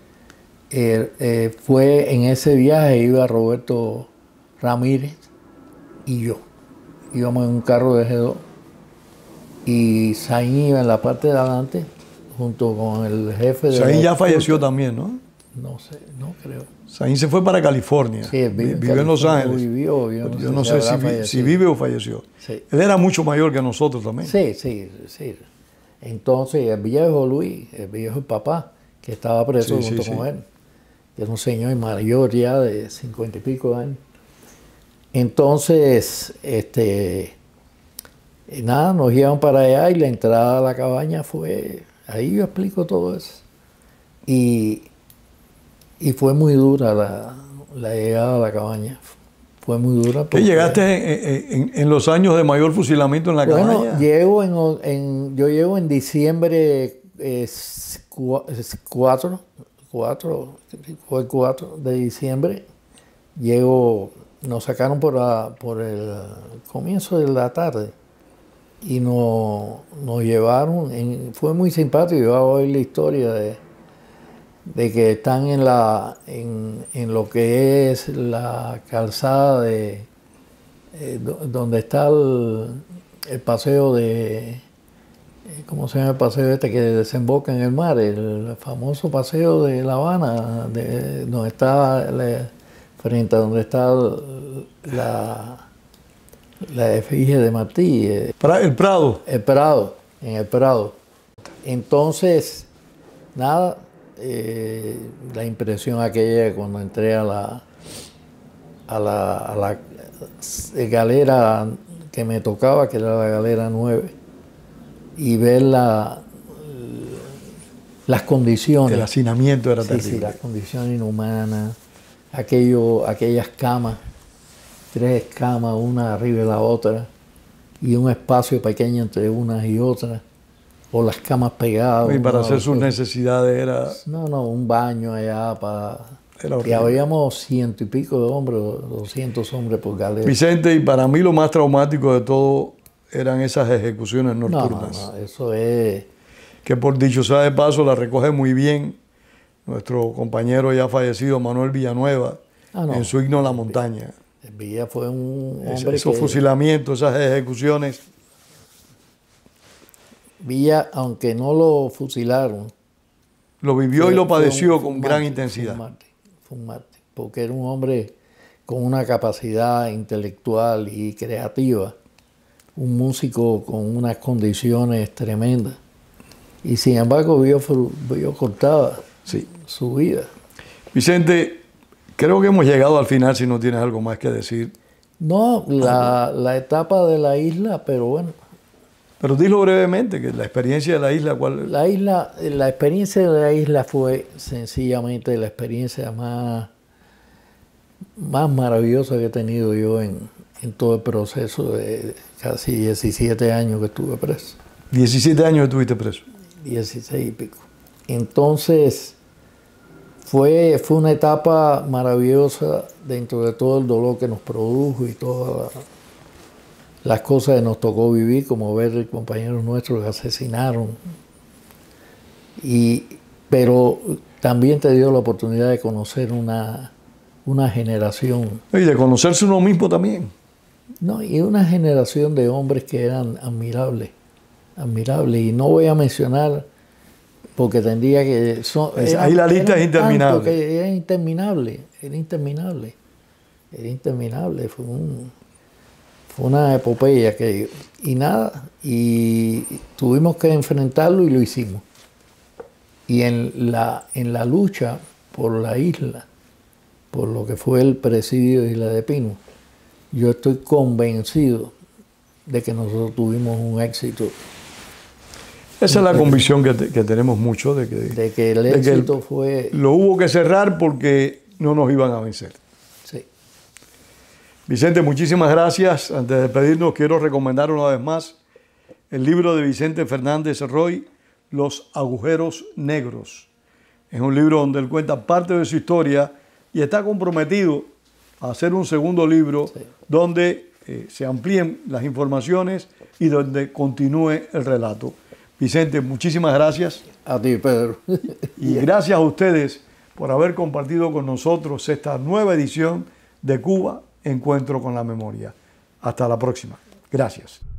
Fue en ese viaje, iba Roberto Ramírez y yo. Íbamos en un carro de G2 y Saín iba en la parte de adelante junto con el jefe de... Saín ya falleció también, ¿no? No sé, no creo. Saín se fue para California. Sí, vivió en Los Ángeles. Yo no sé si vive o falleció. Sí. Él era mucho mayor que nosotros también. Sí. Entonces, el viejo Luis, el viejo papá, que estaba preso junto con él, que es un señor mayor ya de 50 y pico de años. Entonces, nada, nos llevan para allá y la entrada a la cabaña fue... Ahí yo explico todo eso. Y fue muy dura la llegada a la cabaña. Fue muy dura. ¿Qué llegaste en los años de mayor fusilamiento en la cabaña? Bueno, yo llego en diciembre 4 de diciembre. Nos sacaron por el comienzo de la tarde y nos llevaron. Fue muy simpático. Yo voy a oír la historia de que están en lo que es la calzada donde está el paseo ¿cómo se llama el paseo que desemboca en el mar? El famoso paseo de La Habana, donde está frente a donde está La efigie de Martí. El Prado. El Prado, en el Prado. Entonces, nada, la impresión aquella cuando entré a la galera que me tocaba, que era la galera 9, y ver las condiciones. El hacinamiento era terrible. Sí, las condiciones inhumanas, aquellas camas, 3 camas, una arriba de la otra, y un espacio pequeño entre unas y otras, o las camas pegadas. Y para hacer sus necesidades era... No, un baño allá para... Era y habíamos 100 y pico de hombres, 200 hombres por galera. Vicente, y para mí lo más traumático de todo eran esas ejecuciones nocturnas. No, eso es... Que por dicho sea de paso la recoge muy bien nuestro compañero ya fallecido Manuel Villanueva en su Himno a la Montaña. Villa fue un hombre esos fusilamientos, esas ejecuciones. Villa, aunque no lo fusilaron, lo vivió y lo padeció con gran intensidad. Fue un mártir, porque era un hombre con una capacidad intelectual y creativa, un músico con unas condiciones tremendas. Y sin embargo vio cortada su vida. Vicente, creo que hemos llegado al final, si no tienes algo más que decir. No, la etapa de la isla, pero bueno. Pero dilo brevemente, que la experiencia de la isla, ¿cuál? La experiencia de la isla fue sencillamente la experiencia más maravillosa que he tenido yo en todo el proceso de casi 17 años que estuve preso. 17 años estuviste preso. 16 y pico. Entonces, fue una etapa maravillosa dentro de todo el dolor que nos produjo y todas las cosas que nos tocó vivir, como ver compañeros nuestros que asesinaron. Pero también te dio la oportunidad de conocer una generación. Y de conocerse uno mismo también. No, y una generación de hombres que eran admirables. Y no voy a mencionar porque tendría que... ahí la lista es interminable. Era interminable. Fue una epopeya y tuvimos que enfrentarlo y lo hicimos. Y en la lucha por la isla, por lo que fue el presidio de Isla de Pino, yo estoy convencido de que nosotros tuvimos un éxito. Esa es la convicción que tenemos mucho de que el éxito fue... Lo hubo que cerrar porque no nos iban a vencer. Sí. Vicente, muchísimas gracias. Antes de despedirnos, quiero recomendar una vez más el libro de Vicente Fernández Roy, Los agujeros negros. Es un libro donde él cuenta parte de su historia y está comprometido a hacer un segundo libro donde se amplíen las informaciones y donde continúe el relato. Vicente, muchísimas gracias. A ti, Pedro. Y gracias a ustedes por haber compartido con nosotros esta nueva edición de Cuba, Encuentro con la Memoria. Hasta la próxima. Gracias.